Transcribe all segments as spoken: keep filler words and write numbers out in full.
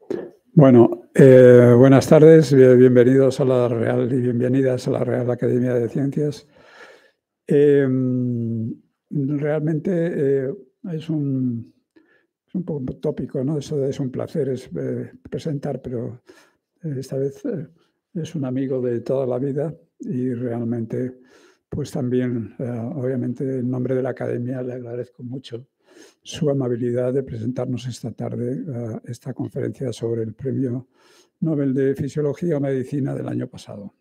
Bueno, eh, buenas tardes, bien- bienvenidos a la Real y bienvenidas a la Real Academia de Ciencias. Em, realmente eh, es un, es un poco tópico, ¿no? Eso de es un placer es, eh, presentar, pero eh, esta vez eh, es un amigo de toda la vida y realmente, pues también, eh, obviamente, en nombre de la Academia le agradezco mucho su amabilidad de presentarnos esta tarde eh, esta conferencia sobre el Premio Nobel de Fisiología o Medicina del año pasado.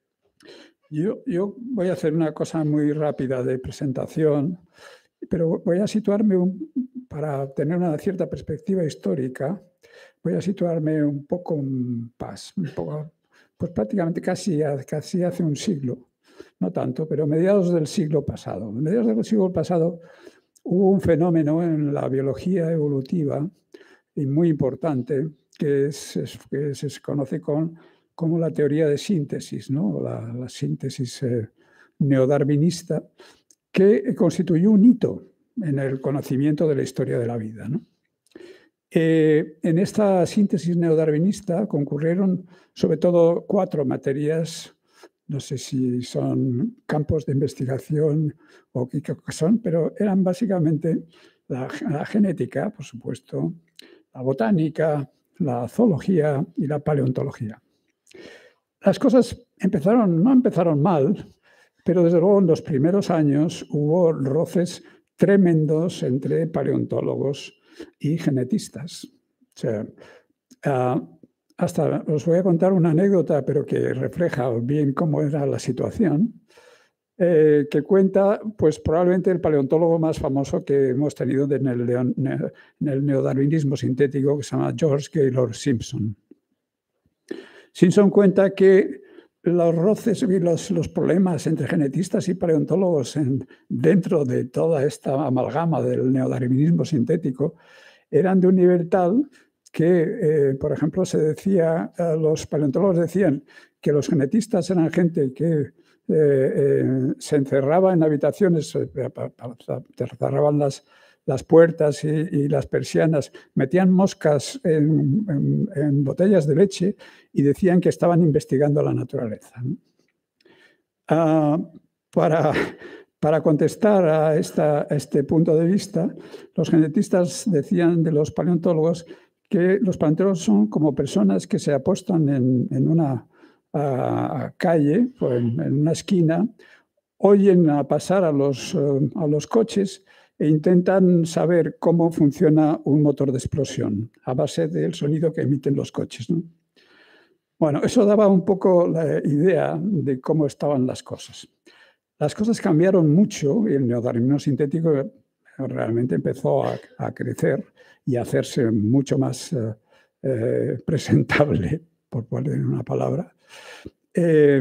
Yo, yo voy a hacer una cosa muy rápida de presentación, pero voy a situarme, un, para tener una cierta perspectiva histórica, voy a situarme un poco en paz, un poco, pues prácticamente casi, casi hace un siglo, no tanto, pero mediados del siglo pasado. En mediados del siglo pasado hubo un fenómeno en la biología evolutiva y muy importante que, es, es, que se conoce con, como la teoría de síntesis, ¿no? la, la síntesis eh, neodarwinista, que constituyó un hito en el conocimiento de la historia de la vida, ¿no? Eh, en esta síntesis neodarwinista concurrieron sobre todo cuatro materias, no sé si son campos de investigación o qué son, pero eran básicamente la, la genética, por supuesto, la botánica, la zoología y la paleontología. Las cosas empezaron, no empezaron mal, pero desde luego en los primeros años hubo roces tremendos entre paleontólogos y genetistas. O sea, uh, hasta os voy a contar una anécdota, pero que refleja bien cómo era la situación, eh, que cuenta pues probablemente el paleontólogo más famoso que hemos tenido en el, en el neodarwinismo sintético, que se llama George Gaylord Simpson. Simpson cuenta que los roces y los, los problemas entre genetistas y paleontólogos en, dentro de toda esta amalgama del neodarwinismo sintético eran de un nivel tal que, eh, por ejemplo, se decía, eh, los paleontólogos decían que los genetistas eran gente que eh, eh, se encerraba en habitaciones, eh, cerraban las, las puertas y, y las persianas, metían moscas en, en, en botellas de leche y decían que estaban investigando la naturaleza, ¿no? Uh, para, para contestar a, esta, a este punto de vista, los genetistas decían de los paleontólogos que los paleontólogos son como personas que se apostan en, en una uh, calle o en, en una esquina, oyen a pasar a los, uh, a los coches e intentan saber cómo funciona un motor de explosión a base del sonido que emiten los coches, ¿no? Bueno, eso daba un poco la idea de cómo estaban las cosas. Las cosas cambiaron mucho y el neodarwinismo sintético realmente empezó a, a crecer y a hacerse mucho más eh, eh, presentable, por poner una palabra. Eh,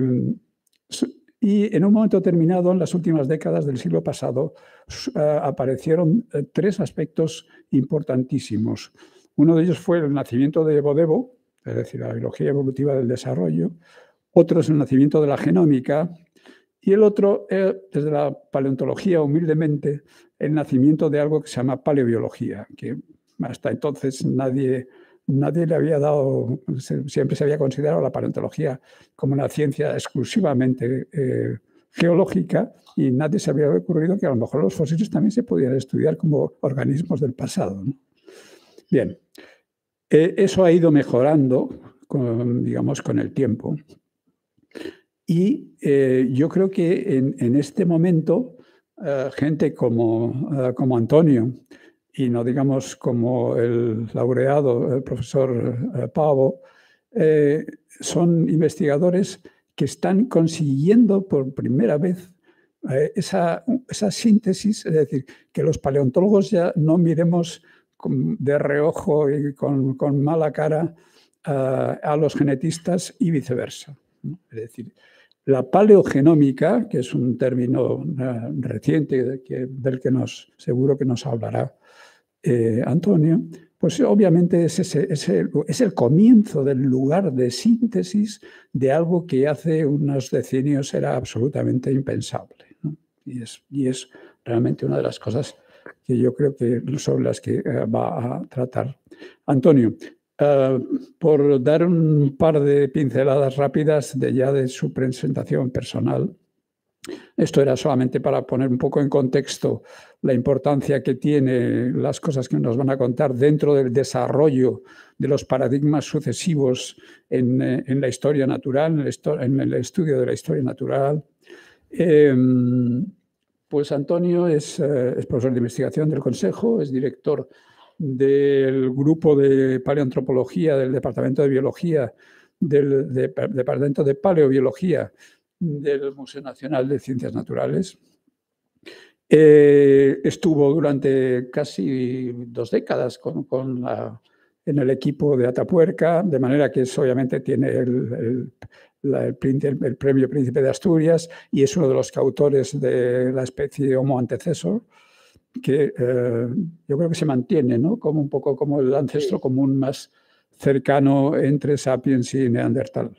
y en un momento determinado, en las últimas décadas del siglo pasado, uh, aparecieron uh, tres aspectos importantísimos. Uno de ellos fue el nacimiento de Evo Devo, es decir, la biología evolutiva del desarrollo. Otro es el nacimiento de la genómica. Y el otro, eh, desde la paleontología, humildemente, el nacimiento de algo que se llama paleobiología, que hasta entonces nadie, nadie le había dado, siempre se había considerado la paleontología como una ciencia exclusivamente eh, geológica y nadie se había ocurrido que a lo mejor los fósiles también se podían estudiar como organismos del pasado, ¿no? Bien, eh, eso ha ido mejorando, con, digamos, con el tiempo. Y eh, yo creo que en, en este momento, uh, gente como, uh, como Antonio, y no digamos como el laureado, el profesor uh, Pavo, eh, son investigadores que están consiguiendo por primera vez eh, esa, esa síntesis, es decir, que los paleontólogos ya no miremos con, de reojo y con, con mala cara uh, a los genetistas y viceversa, ¿no? Es decir, la paleogenómica, que es un término uh, reciente de que, del que nos, seguro que nos hablará eh, Antonio, pues obviamente es, ese, es, el, es el comienzo del lugar de síntesis de algo que hace unos decenios era absolutamente impensable, ¿no? Y, es, y es realmente una de las cosas que yo creo que sobre las que uh, va a tratar Antonio. uh, por dar un par de pinceladas rápidas de ya de su presentación personal. Esto era solamente para poner un poco en contexto la importancia que tienen las cosas que nos van a contar dentro del desarrollo de los paradigmas sucesivos en, en la historia natural, en el, en el estudio de la historia natural. Eh, pues Antonio es, eh, es profesor de investigación del Consejo, es director del grupo de paleoantropología del Departamento de Biología, del de, de, Departamento de Paleobiología del Museo Nacional de Ciencias Naturales. Eh, estuvo durante casi dos décadas con, con la, en el equipo de Atapuerca, de manera que es, obviamente tiene el, el, la, el, el, el premio Príncipe de Asturias y es uno de los coautores de la especie Homo antecessor, que eh, yo creo que se mantiene, ¿no? Como un poco como el ancestro común más cercano entre Sapiens y Neandertal.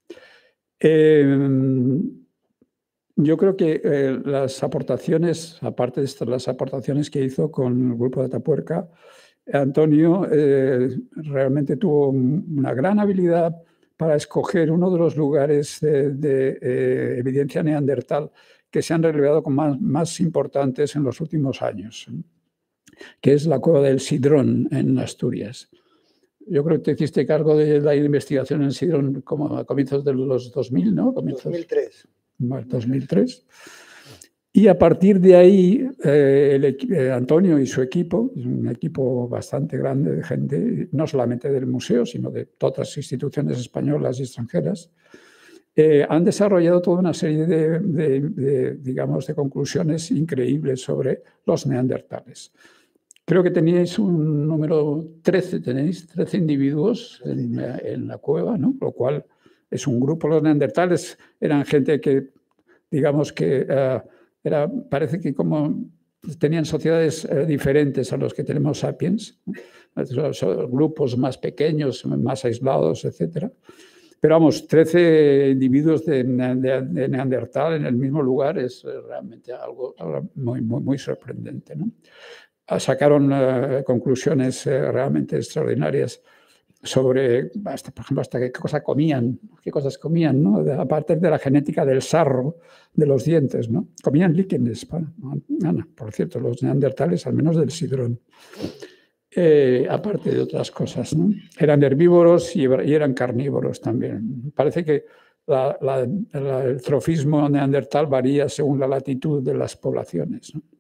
Eh, yo creo que eh, las aportaciones, aparte de estas, las aportaciones que hizo con el grupo de Atapuerca, Antonio eh, realmente tuvo una gran habilidad para escoger uno de los lugares de, de eh, evidencia neandertal que se han revelado como más, más importantes en los últimos años, que es la cueva del Sidrón en Asturias. Yo creo que te hiciste cargo de la investigación en Sidrón como a comienzos de los dos mil, ¿no? Comienzos, dos mil tres. dos mil tres. Y a partir de ahí, eh, el, eh, Antonio y su equipo, un equipo bastante grande de gente, no solamente del museo, sino de todas las instituciones españolas y extranjeras, eh, han desarrollado toda una serie de, de, de, digamos, de conclusiones increíbles sobre los neandertales. Creo que teníais un número trece, tenéis trece individuos en, en la cueva, ¿no? Lo cual es un grupo. Los neandertales eran gente que, digamos que uh, era, parece que como tenían sociedades uh, diferentes a los que tenemos sapiens, ¿no? Son grupos más pequeños, más aislados, etcétera. Pero vamos, trece individuos de, de, de Neandertal en el mismo lugar es realmente algo, algo muy, muy, muy sorprendente, ¿no? Sacaron uh, conclusiones uh, realmente extraordinarias sobre, hasta, por ejemplo, hasta qué cosa comían, qué cosas comían, ¿no? De, aparte de la genética del sarro de los dientes, ¿no? Comían líquenes, Ana, por cierto, los neandertales, al menos del Sidrón. Eh, aparte de otras cosas, ¿no? Eran herbívoros y, y eran carnívoros también. Parece que la, la, la, el trofismo neandertal varía según la latitud de las poblaciones, ¿no?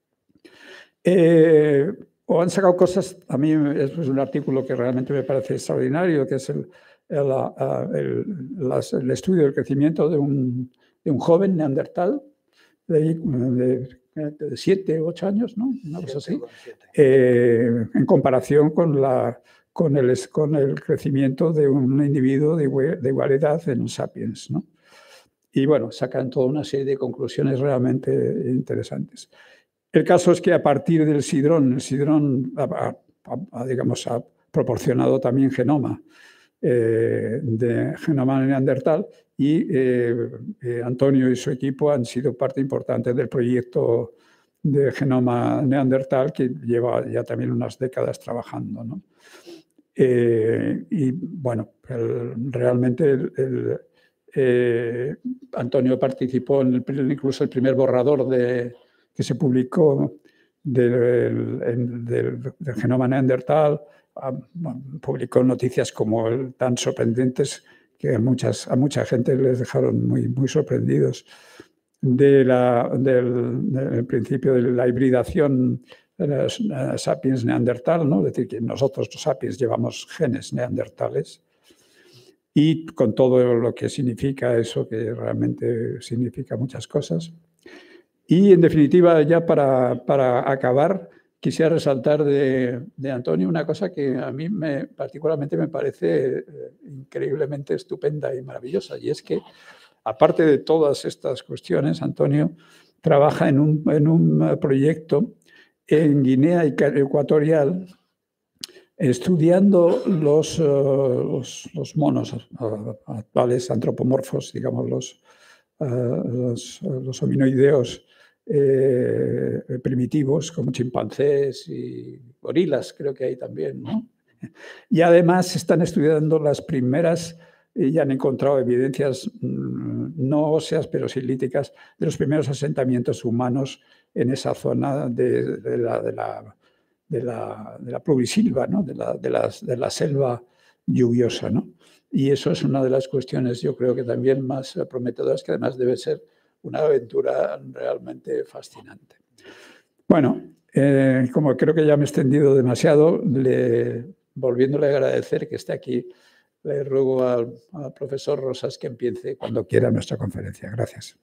Eh, o han sacado cosas, a mí es un artículo que realmente me parece extraordinario, que es el, el, el, las, el estudio del crecimiento de un, de un joven neandertal de, de, de siete, ocho años, ¿no? Una cosa así, eh, en comparación con, la, con, el, con el crecimiento de un individuo de, de igual edad en Sapiens, ¿no? Y bueno, sacan toda una serie de conclusiones realmente interesantes. El caso es que a partir del Sidrón, el Sidrón ha, ha, ha, digamos, ha proporcionado también genoma, eh, de genoma neandertal y eh, eh, Antonio y su equipo han sido parte importante del proyecto de genoma neandertal que lleva ya también unas décadas trabajando, ¿no? Eh, y bueno, el, realmente el, el, eh, Antonio participó en el, incluso el primer borrador de que se publicó del, del, del genoma neandertal, publicó noticias como el, tan sorprendentes que a, muchas, a mucha gente les dejaron muy, muy sorprendidos de la, del, del principio de la hibridación de las uh, sapiens neandertal, ¿no? Es decir, que nosotros los sapiens llevamos genes neandertales y con todo lo que significa eso, que realmente significa muchas cosas. Y en definitiva, ya para, para acabar, quisiera resaltar de, de Antonio una cosa que a mí me, particularmente me parece eh, increíblemente estupenda y maravillosa, y es que, aparte de todas estas cuestiones, Antonio trabaja en un, en un proyecto en Guinea Ecuatorial estudiando los, uh, los, los monos uh, actuales, antropomorfos, digamos, los, uh, los, los hominoideos eh, primitivos, como chimpancés y gorilas, creo que hay también, ¿no? Y además se están estudiando las primeras, y ya han encontrado evidencias no óseas, pero silíticas, de los primeros asentamientos humanos en esa zona de, de la, de la, de la, de la pluvisilva, ¿no? de, la, de, las, de la selva lluviosa, ¿no? Y eso es una de las cuestiones, yo creo que también más prometedoras, que además debe ser una aventura realmente fascinante. Bueno, eh, como creo que ya me he extendido demasiado, le, volviéndole a agradecer que esté aquí, le ruego al, al profesor Rosas que empiece cuando quiera nuestra conferencia. Gracias.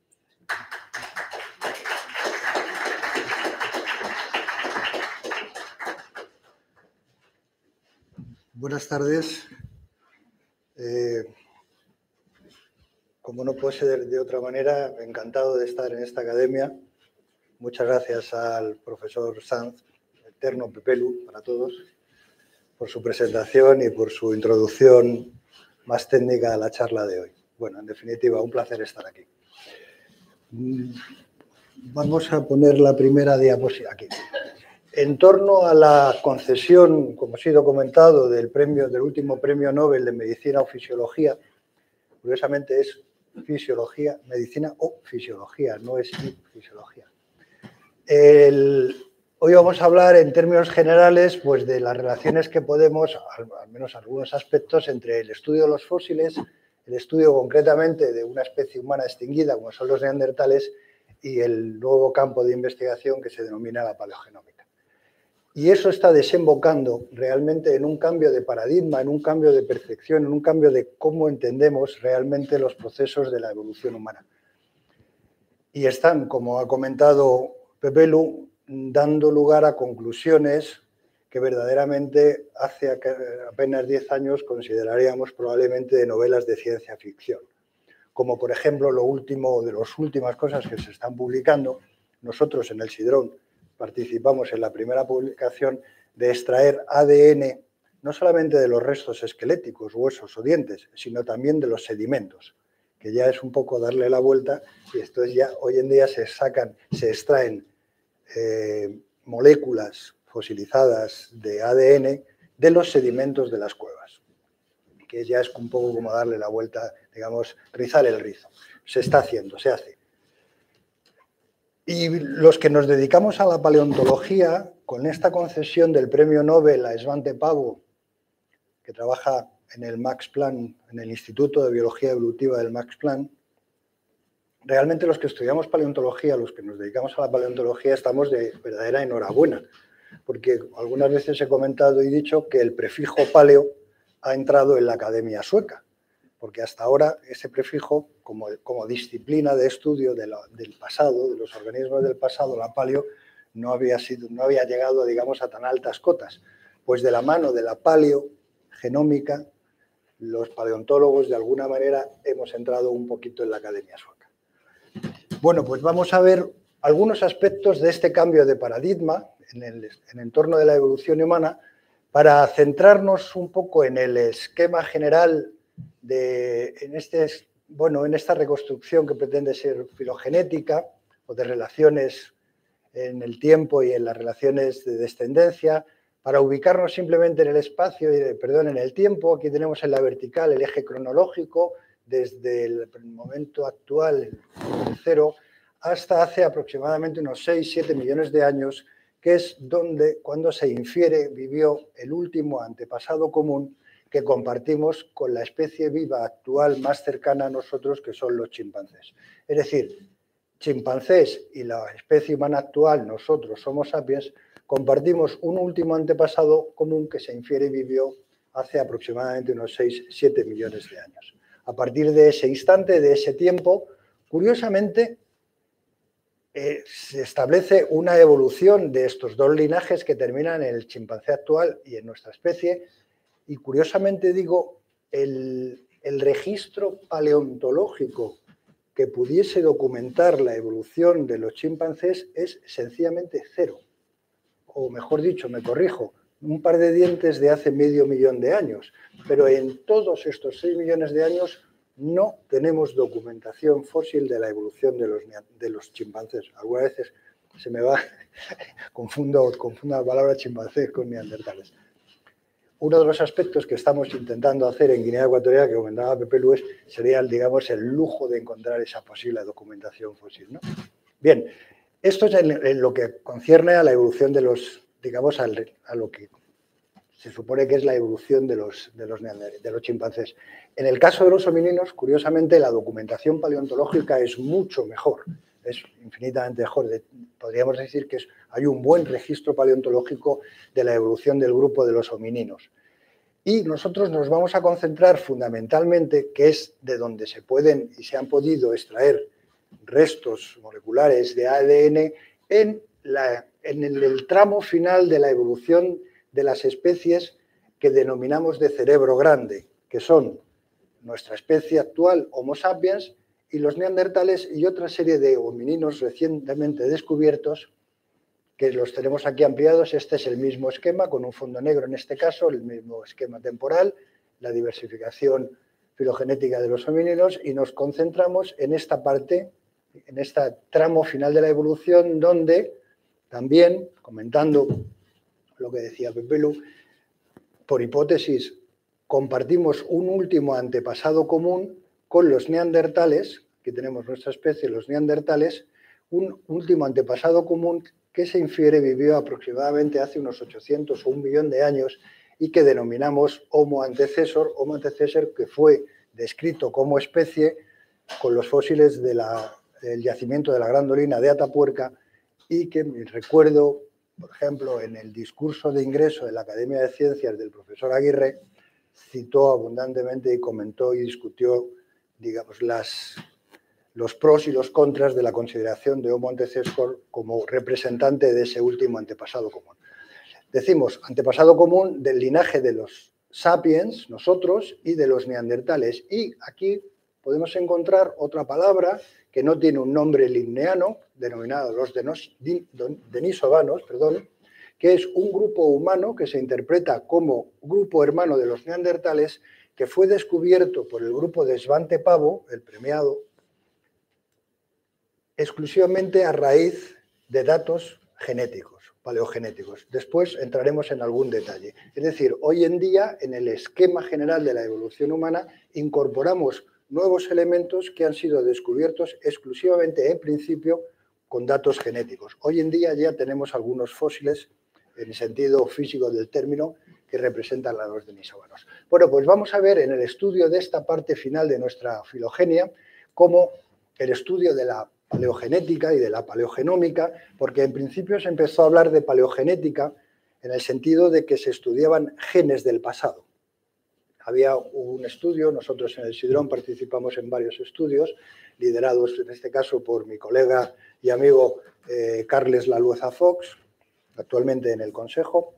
Buenas tardes. Eh, como no puede ser de otra manera, encantado de estar en esta academia. Muchas gracias al profesor Sanz, eterno Pepelu para todos, por su presentación y por su introducción más técnica a la charla de hoy. Bueno, en definitiva, un placer estar aquí. Vamos a poner la primera diapositiva aquí. En torno a la concesión, como ha sido comentado, del, premio, del último premio Nobel de Medicina o Fisiología, curiosamente es Fisiología, Medicina o Fisiología, no es Fisiología. El, hoy vamos a hablar en términos generales pues, de las relaciones que podemos, al, al menos algunos aspectos, entre el estudio de los fósiles, el estudio concretamente de una especie humana extinguida, como son los neandertales, y el nuevo campo de investigación que se denomina la paleogenómica. Y eso está desembocando realmente en un cambio de paradigma, en un cambio de percepción, en un cambio de cómo entendemos realmente los procesos de la evolución humana. Y están, como ha comentado Pepelu, dando lugar a conclusiones que verdaderamente hace apenas diez años consideraríamos probablemente de novelas de ciencia ficción. Como por ejemplo, lo último de las últimas cosas que se están publicando, nosotros en el Sidrón participamos en la primera publicación de extraer A D N no solamente de los restos esqueléticos, huesos o dientes, sino también de los sedimentos, que ya es un poco darle la vuelta y esto es ya, hoy en día se sacan, se extraen eh, moléculas fosilizadas de A D N de los sedimentos de las cuevas, que ya es un poco como darle la vuelta, digamos, rizar el rizo. Se está haciendo, se hace. Y los que nos dedicamos a la paleontología, con esta concesión del premio Nobel a Svante Pääbo, que trabaja en el Max Planck, en el Instituto de Biología Evolutiva del Max Planck, realmente los que estudiamos paleontología, los que nos dedicamos a la paleontología, estamos de verdadera enhorabuena, porque algunas veces he comentado y dicho que el prefijo paleo ha entrado en la Academia Sueca, porque hasta ahora ese prefijo, como, como disciplina de estudio de la, del pasado, de los organismos del pasado, la paleo, no había, sido, no había llegado, digamos, a tan altas cotas. Pues de la mano de la paleogenómica, los paleontólogos, de alguna manera, hemos entrado un poquito en la Academia Sueca. Bueno, pues vamos a ver algunos aspectos de este cambio de paradigma en el, en el entorno de la evolución humana para centrarnos un poco en el esquema general de, en, este, bueno, en esta reconstrucción que pretende ser filogenética o de relaciones en el tiempo y en las relaciones de descendencia, para ubicarnos simplemente en el espacio, perdón, en el tiempo. Aquí tenemos en la vertical el eje cronológico desde el momento actual, el cero, hasta hace aproximadamente unos seis siete millones de años, que es donde, cuando se infiere, vivió el último antepasado común que compartimos con la especie viva actual más cercana a nosotros, que son los chimpancés. Es decir, chimpancés y la especie humana actual, nosotros, Homo sapiens, compartimos un último antepasado común que se infiere vivió hace aproximadamente unos seis siete millones de años. A partir de ese instante, de ese tiempo, curiosamente, eh, se establece una evolución de estos dos linajes que terminan en el chimpancé actual y en nuestra especie. Y curiosamente digo, el, el registro paleontológico que pudiese documentar la evolución de los chimpancés es sencillamente cero. O mejor dicho, me corrijo, un par de dientes de hace medio millón de años. Pero en todos estos seis millones de años no tenemos documentación fósil de la evolución de los, de los chimpancés. Algunas veces se me va, confundo, confundo la palabra chimpancés con neandertales. uno de los aspectos que estamos intentando hacer en Guinea Ecuatorial, que comentaba Pepe Luis, sería, digamos, el lujo de encontrar esa posible documentación fósil, ¿no? Bien, esto es en, en lo que concierne a la evolución de los, digamos, al, a lo que se supone que es la evolución de los, de, los, de los chimpancés. En el caso de los homininos, curiosamente, la documentación paleontológica es mucho mejor, es infinitamente mejor. Podríamos decir que es, hay un buen registro paleontológico de la evolución del grupo de los homininos. Y nosotros nos vamos a concentrar fundamentalmente, que es de donde se pueden y se han podido extraer restos moleculares de A D N, en, la, en el, el tramo final de la evolución de las especies que denominamos de cerebro grande, que son nuestra especie actual, Homo sapiens, y los neandertales y otra serie de homininos recientemente descubiertos, que los tenemos aquí ampliados. Este es el mismo esquema, con un fondo negro en este caso, el mismo esquema temporal, la diversificación filogenética de los homínidos, y nos concentramos en esta parte, en este tramo final de la evolución, donde también, comentando lo que decía Pepe Lu, por hipótesis, compartimos un último antepasado común con los neandertales, que tenemos nuestra especie, los neandertales, un último antepasado común que se infiere vivió aproximadamente hace unos ochocientos o un millón de años y que denominamos Homo antecesor, Homo antecesor que fue descrito como especie con los fósiles de la, del yacimiento de la Gran Dolina de Atapuerca, y que me recuerdo, por ejemplo, en el discurso de ingreso de la Academia de Ciencias del profesor Aguirre, citó abundantemente y comentó y discutió, digamos, las, los pros y los contras de la consideración de Homo antecesor como representante de ese último antepasado común. Decimos antepasado común del linaje de los sapiens, nosotros, y de los neandertales. Y aquí podemos encontrar otra palabra que no tiene un nombre linneano, denominado los denos, denisovanos, perdón, que es un grupo humano que se interpreta como grupo hermano de los neandertales, que fue descubierto por el grupo de Svante Pabo, el premiado, exclusivamente a raíz de datos genéticos, paleogenéticos. Después entraremos en algún detalle. Es decir, hoy en día, en el esquema general de la evolución humana, incorporamos nuevos elementos que han sido descubiertos exclusivamente, en principio, con datos genéticos. Hoy en día ya tenemos algunos fósiles, en el sentido físico del término, que representan a los denisovanos. Bueno, pues vamos a ver en el estudio de esta parte final de nuestra filogenia cómo el estudio de la paleogenética y de la paleogenómica, porque en principio se empezó a hablar de paleogenética en el sentido de que se estudiaban genes del pasado. Había un estudio, nosotros en el Sidrón participamos en varios estudios, liderados en este caso por mi colega y amigo eh, Carles Lalueza Fox, actualmente en el Consejo,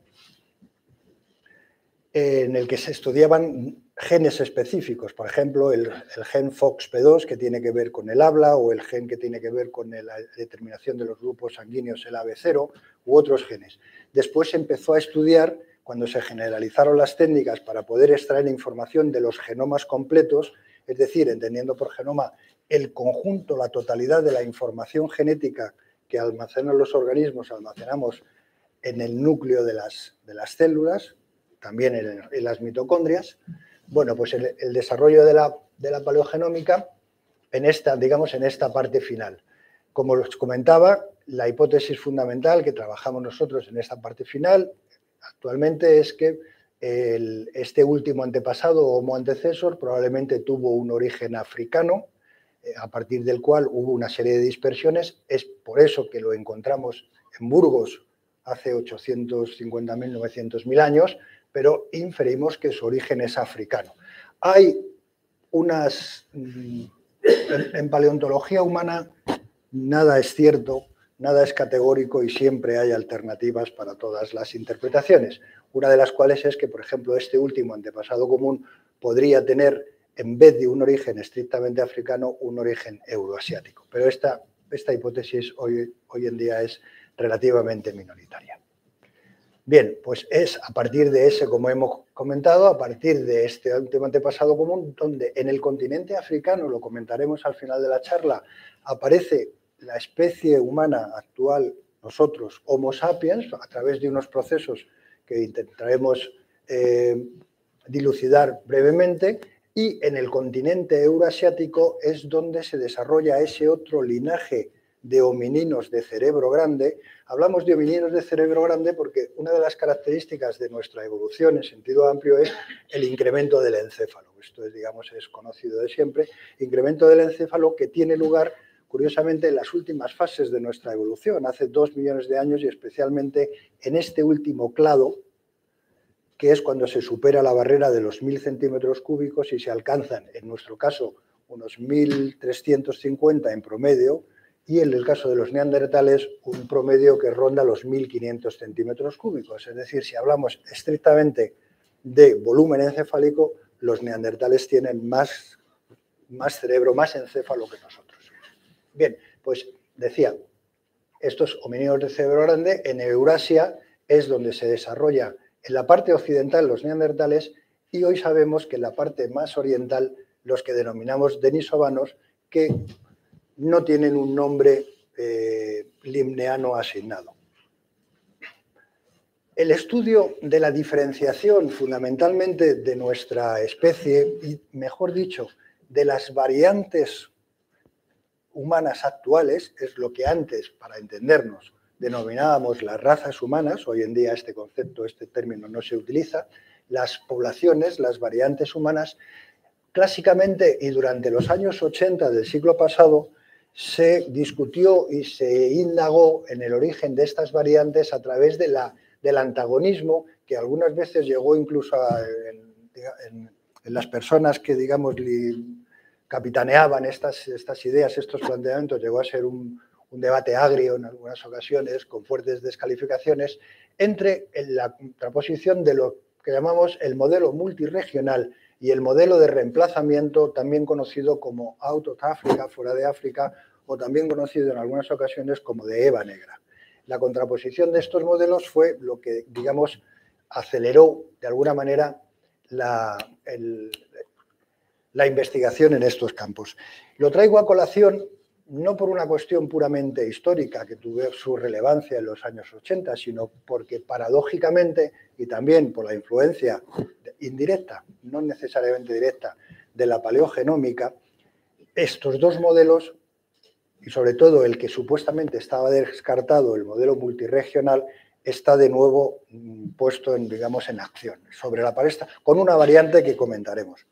en el que se estudiaban genes específicos, por ejemplo, el, el gen F O X P dos, que tiene que ver con el habla, o el gen que tiene que ver con la determinación de los grupos sanguíneos, el A B cero, u otros genes. Después se empezó a estudiar, cuando se generalizaron las técnicas para poder extraer información de los genomas completos, es decir, entendiendo por genoma el conjunto, la totalidad de la información genética que almacenan los organismos, almacenamos en el núcleo de las, de las células, también en, en las mitocondrias. Bueno, pues el, el desarrollo de la, de la paleogenómica en esta, digamos, en esta parte final. Como os comentaba, la hipótesis fundamental que trabajamos nosotros en esta parte final actualmente es que el, este último antepasado, Homo antecesor, probablemente tuvo un origen africano, eh, a partir del cual hubo una serie de dispersiones. Es por eso que lo encontramos en Burgos hace ochocientos cincuenta mil, novecientos mil años, pero inferimos que su origen es africano. Hay unas... En, en paleontología humana nada es cierto, nada es categórico y siempre hay alternativas para todas las interpretaciones. Una de las cuales es que, por ejemplo, este último antepasado común podría tener, en vez de un origen estrictamente africano, un origen euroasiático. Pero esta, esta hipótesis hoy, hoy en día es relativamente minoritaria. Bien, pues es a partir de ese, como hemos comentado, a partir de este último antepasado común, donde en el continente africano, lo comentaremos al final de la charla, aparece la especie humana actual, nosotros, Homo sapiens, a través de unos procesos que intentaremos eh, dilucidar brevemente, y en el continente euroasiático es donde se desarrolla ese otro linaje de homininos de cerebro grande. Hablamos de homininos de cerebro grande porque una de las características de nuestra evolución en sentido amplio es el incremento del encéfalo. Esto es, digamos, es conocido de siempre, incremento del encéfalo que tiene lugar, curiosamente, en las últimas fases de nuestra evolución, hace dos millones de años, y especialmente en este último clado, que es cuando se supera la barrera de los mil centímetros cúbicos y se alcanzan, en nuestro caso, unos mil trescientos cincuenta en promedio, y en el caso de los neandertales, un promedio que ronda los mil quinientos centímetros cúbicos. Es decir, si hablamos estrictamente de volumen encefálico, los neandertales tienen más, más cerebro, más encéfalo que nosotros. Bien, pues decía, estos homínidos de cerebro grande en Eurasia es donde se desarrolla en la parte occidental los neandertales, y hoy sabemos que en la parte más oriental los que denominamos denisovanos, que no tienen un nombre eh, limneano asignado. El estudio de la diferenciación fundamentalmente de nuestra especie, y mejor dicho, de las variantes humanas actuales, es lo que antes, para entendernos, denominábamos las razas humanas. Hoy en día este concepto, este término no se utiliza. Las poblaciones, las variantes humanas, clásicamente y durante los años ochenta del siglo pasado, se discutió y se indagó en el origen de estas variantes a través de la, del antagonismo, que algunas veces llegó incluso a, en, en, en las personas que, digamos, li, capitaneaban estas, estas ideas, estos planteamientos, llegó a ser un, un debate agrio en algunas ocasiones, con fuertes descalificaciones, entre la contraposición de lo que llamamos el modelo multirregional y el modelo de reemplazamiento, también conocido como out of Africa, fuera de África, o también conocido en algunas ocasiones como de Eva negra. La contraposición de estos modelos fue lo que, digamos, aceleró de alguna manera la, el, la investigación en estos campos. Lo traigo a colación no por una cuestión puramente histórica que tuvo su relevancia en los años ochenta, sino porque paradójicamente, y también por la influencia indirecta, no necesariamente directa, de la paleogenómica, estos dos modelos, y sobre todo el que supuestamente estaba descartado, el modelo multirregional, está de nuevo puesto en, digamos, en acción sobre la palestra, con una variante que comentaremos.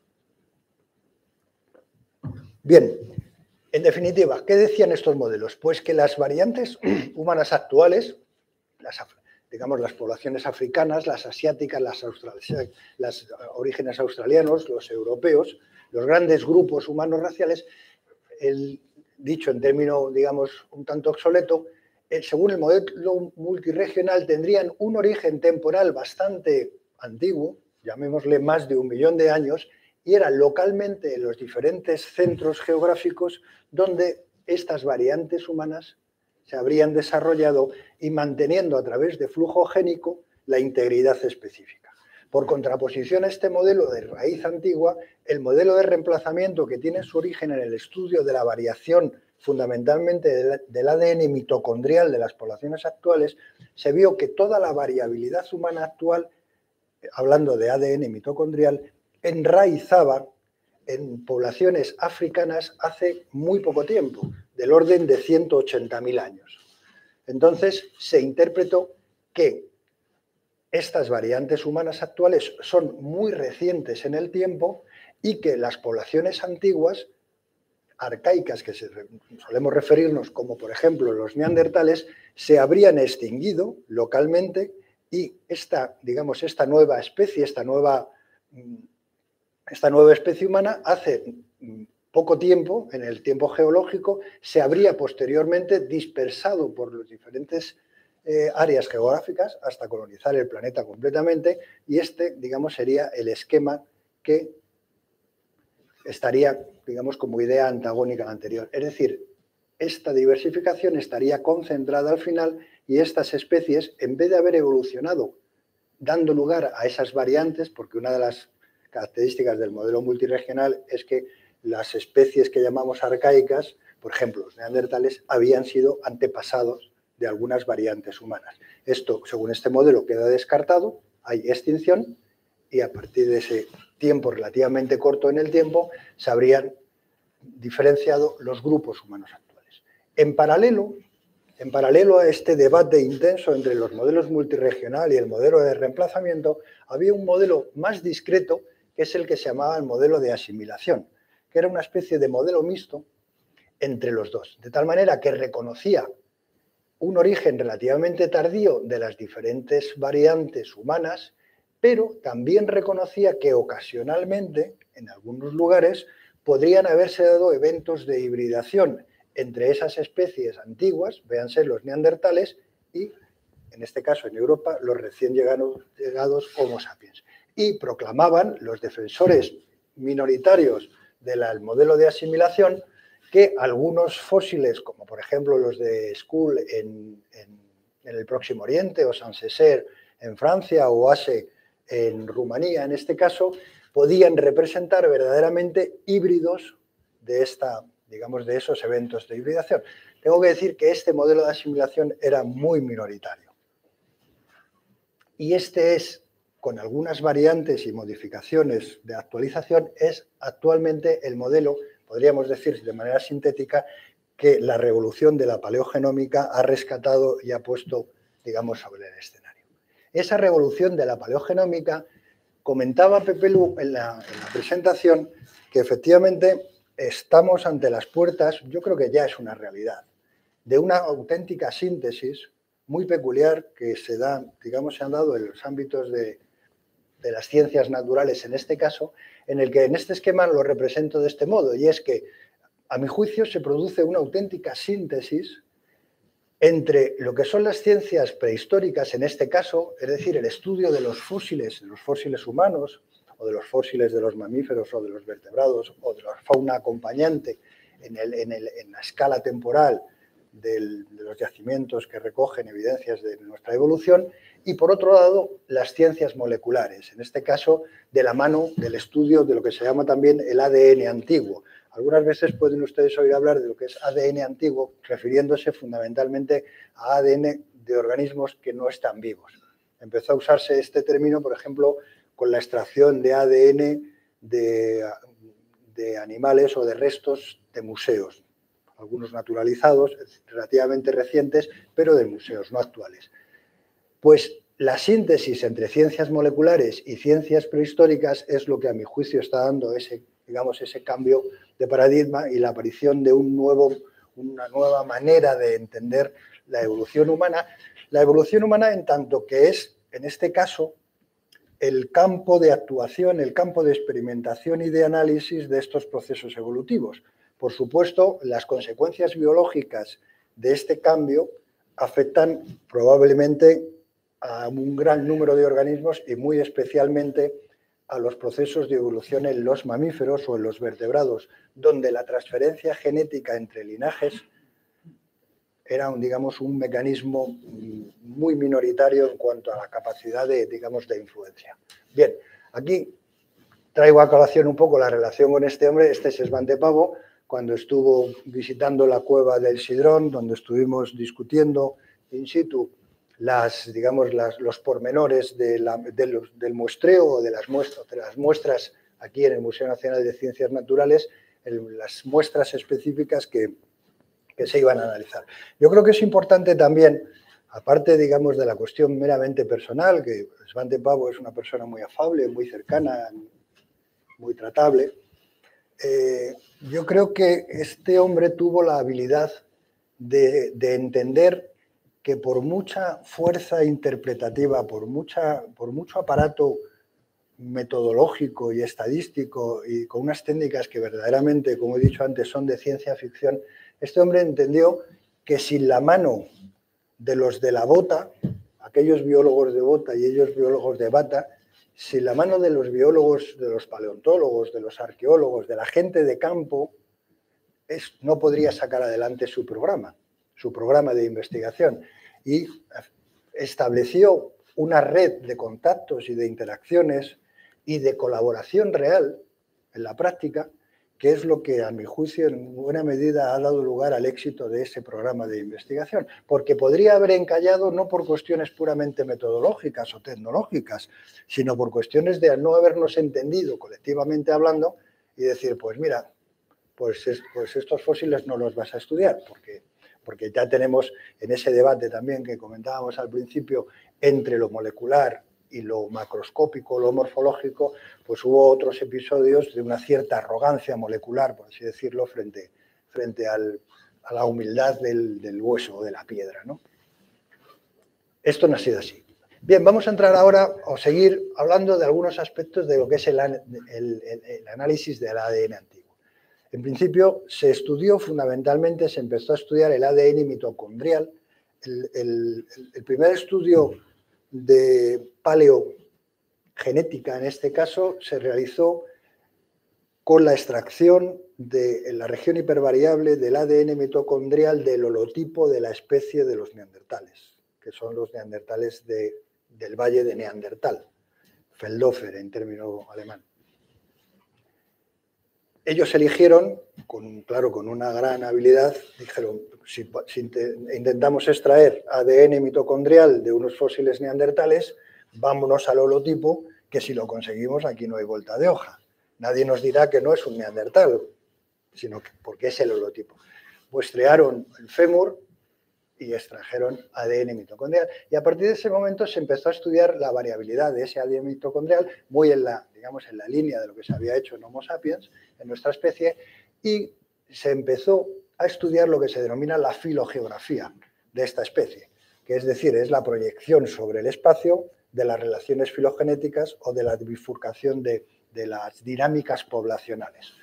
Bien, en definitiva, ¿qué decían estos modelos? Pues que las variantes humanas actuales, las, digamos, las poblaciones africanas, las asiáticas, las, las orígenes australianos, los europeos, los grandes grupos humanos raciales, el, dicho en término, digamos, un tanto obsoleto, el, según el modelo multirregional, tendrían un origen temporal bastante antiguo, llamémosle más de un millón de años, y eran localmente en los diferentes centros geográficos donde estas variantes humanas se habrían desarrollado y manteniendo a través de flujo génico la integridad específica. Por contraposición a este modelo de raíz antigua, el modelo de reemplazamiento, que tiene su origen en el estudio de la variación fundamentalmente del A D N mitocondrial de las poblaciones actuales, se vio que toda la variabilidad humana actual, hablando de A D N mitocondrial, enraizaba en poblaciones africanas hace muy poco tiempo, del orden de ciento ochenta mil años. Entonces se interpretó que estas variantes humanas actuales son muy recientes en el tiempo y que las poblaciones antiguas, arcaicas, que se, solemos referirnos como por ejemplo los neandertales, se habrían extinguido localmente y esta, digamos, esta nueva especie, esta nueva... Esta nueva especie humana hace poco tiempo, en el tiempo geológico, se habría posteriormente dispersado por las diferentes eh, áreas geográficas hasta colonizar el planeta completamente, y este, digamos, sería el esquema que estaría, digamos, como idea antagónica a la anterior. Es decir, esta diversificación estaría concentrada al final y estas especies, en vez de haber evolucionado dando lugar a esas variantes, porque una de las características del modelo multirregional es que las especies que llamamos arcaicas, por ejemplo, los neandertales, habían sido antepasados de algunas variantes humanas. Esto, según este modelo, queda descartado, hay extinción, y a partir de ese tiempo relativamente corto en el tiempo se habrían diferenciado los grupos humanos actuales. En paralelo, en paralelo a este debate intenso entre los modelos multirregional y el modelo de reemplazamiento, había un modelo más discreto que es el que se llamaba el modelo de asimilación, que era una especie de modelo mixto entre los dos, de tal manera que reconocía un origen relativamente tardío de las diferentes variantes humanas, pero también reconocía que ocasionalmente, en algunos lugares, podrían haberse dado eventos de hibridación entre esas especies antiguas, véanse los neandertales, y, en este caso en Europa, los recién llegados, llegados Homo sapiens. Y proclamaban los defensores minoritarios del modelo de asimilación que algunos fósiles, como por ejemplo los de Scull en, en, en el Próximo Oriente, o Saint-Césaire en Francia, o Ase en Rumanía, en este caso, podían representar verdaderamente híbridos de, esta, digamos, de esos eventos de hibridación. Tengo que decir que este modelo de asimilación era muy minoritario. Y este es, con algunas variantes y modificaciones de actualización, es actualmente el modelo, podríamos decir de manera sintética, que la revolución de la paleogenómica ha rescatado y ha puesto, digamos, sobre el escenario. Esa revolución de la paleogenómica, comentaba Pepe Lu en la, en la presentación, que efectivamente estamos ante las puertas, yo creo que ya es una realidad, de una auténtica síntesis muy peculiar que se da, digamos, se han dado en los ámbitos de, de las ciencias naturales en este caso, en el que en este esquema lo represento de este modo, y es que, a mi juicio, se produce una auténtica síntesis entre lo que son las ciencias prehistóricas en este caso, es decir, el estudio de los fósiles, de los fósiles humanos, o de los fósiles de los mamíferos o de los vertebrados, o de la fauna acompañante en, el, en, el, en la escala temporal del, de los yacimientos que recogen evidencias de nuestra evolución, y por otro lado, las ciencias moleculares, en este caso, de la mano del estudio de lo que se llama también el A D N antiguo. Algunas veces pueden ustedes oír hablar de lo que es A D N antiguo, refiriéndose fundamentalmente a A D N de organismos que no están vivos. Empezó a usarse este término, por ejemplo, con la extracción de A D N de, de animales o de restos de museos, algunos naturalizados, relativamente recientes, pero de museos, no actuales. Pues la síntesis entre ciencias moleculares y ciencias prehistóricas es lo que a mi juicio está dando ese, digamos, ese cambio de paradigma y la aparición de un nuevo, una nueva manera de entender la evolución humana. La evolución humana en tanto que es, en este caso, el campo de actuación, el campo de experimentación y de análisis de estos procesos evolutivos. Por supuesto, las consecuencias biológicas de este cambio afectan probablemente a un gran número de organismos y muy especialmente a los procesos de evolución en los mamíferos o en los vertebrados, donde la transferencia genética entre linajes era, un, digamos, un mecanismo muy minoritario en cuanto a la capacidad de, digamos, de influencia. Bien, aquí traigo a colación un poco la relación con este hombre. Este es Svante Pabo, cuando estuvo visitando la cueva del Sidrón, donde estuvimos discutiendo in situ las, digamos, las, los pormenores de la, de los, del muestreo o de las, muestras, de las muestras aquí en el Museo Nacional de Ciencias Naturales, el, las muestras específicas que, que se iban a analizar. Yo creo que es importante también, aparte, digamos, de la cuestión meramente personal, que Svante Pabo es una persona muy afable, muy cercana, muy tratable, eh, yo creo que este hombre tuvo la habilidad de, de entender que por mucha fuerza interpretativa, por, mucha, por mucho aparato metodológico y estadístico y con unas técnicas que verdaderamente, como he dicho antes, son de ciencia ficción, este hombre entendió que sin la mano de los de la bota, aquellos biólogos de bota y ellos biólogos de bata, sin la mano de los biólogos, de los paleontólogos, de los arqueólogos, de la gente de campo, es, no podría sacar adelante su programa, su programa de investigación. Y estableció una red de contactos y de interacciones y de colaboración real en la práctica que es lo que, a mi juicio, en buena medida ha dado lugar al éxito de ese programa de investigación, porque podría haber encallado no por cuestiones puramente metodológicas o tecnológicas, sino por cuestiones de no habernos entendido colectivamente hablando y decir, pues mira, pues, es, pues estos fósiles no los vas a estudiar, porque, porque ya tenemos en ese debate también que comentábamos al principio entre lo molecular y lo macroscópico, lo morfológico, pues hubo otros episodios de una cierta arrogancia molecular, por así decirlo, frente, frente al, a la humildad del, del hueso o de la piedra, ¿no? Esto no ha sido así. Bien, vamos a entrar ahora o seguir hablando de algunos aspectos de lo que es el, el, el, el análisis del A D N antiguo. En principio, se estudió fundamentalmente, se empezó a estudiar el A D N mitocondrial. El, el, el primer estudio de paleogenética, en este caso, se realizó con la extracción de la región hipervariable del A D N mitocondrial del holotipo de la especie de los neandertales, que son los neandertales de, del valle de Neandertal, Feldhofer en término alemán. Ellos eligieron, con, claro, con una gran habilidad, dijeron, si, si te, intentamos extraer A D N mitocondrial de unos fósiles neandertales, vámonos al holotipo, que si lo conseguimos aquí no hay vuelta de hoja. Nadie nos dirá que no es un neandertal, sino que porque es el holotipo. Muestrearon el fémur y extrajeron A D N mitocondrial. Y a partir de ese momento se empezó a estudiar la variabilidad de ese A D N mitocondrial, muy en la, digamos, en la línea de lo que se había hecho en Homo sapiens, en nuestra especie, y se empezó a estudiar lo que se denomina la filogeografía de esta especie, que es decir, es la proyección sobre el espacio de las relaciones filogenéticas o de la bifurcación de, de las dinámicas poblacionales.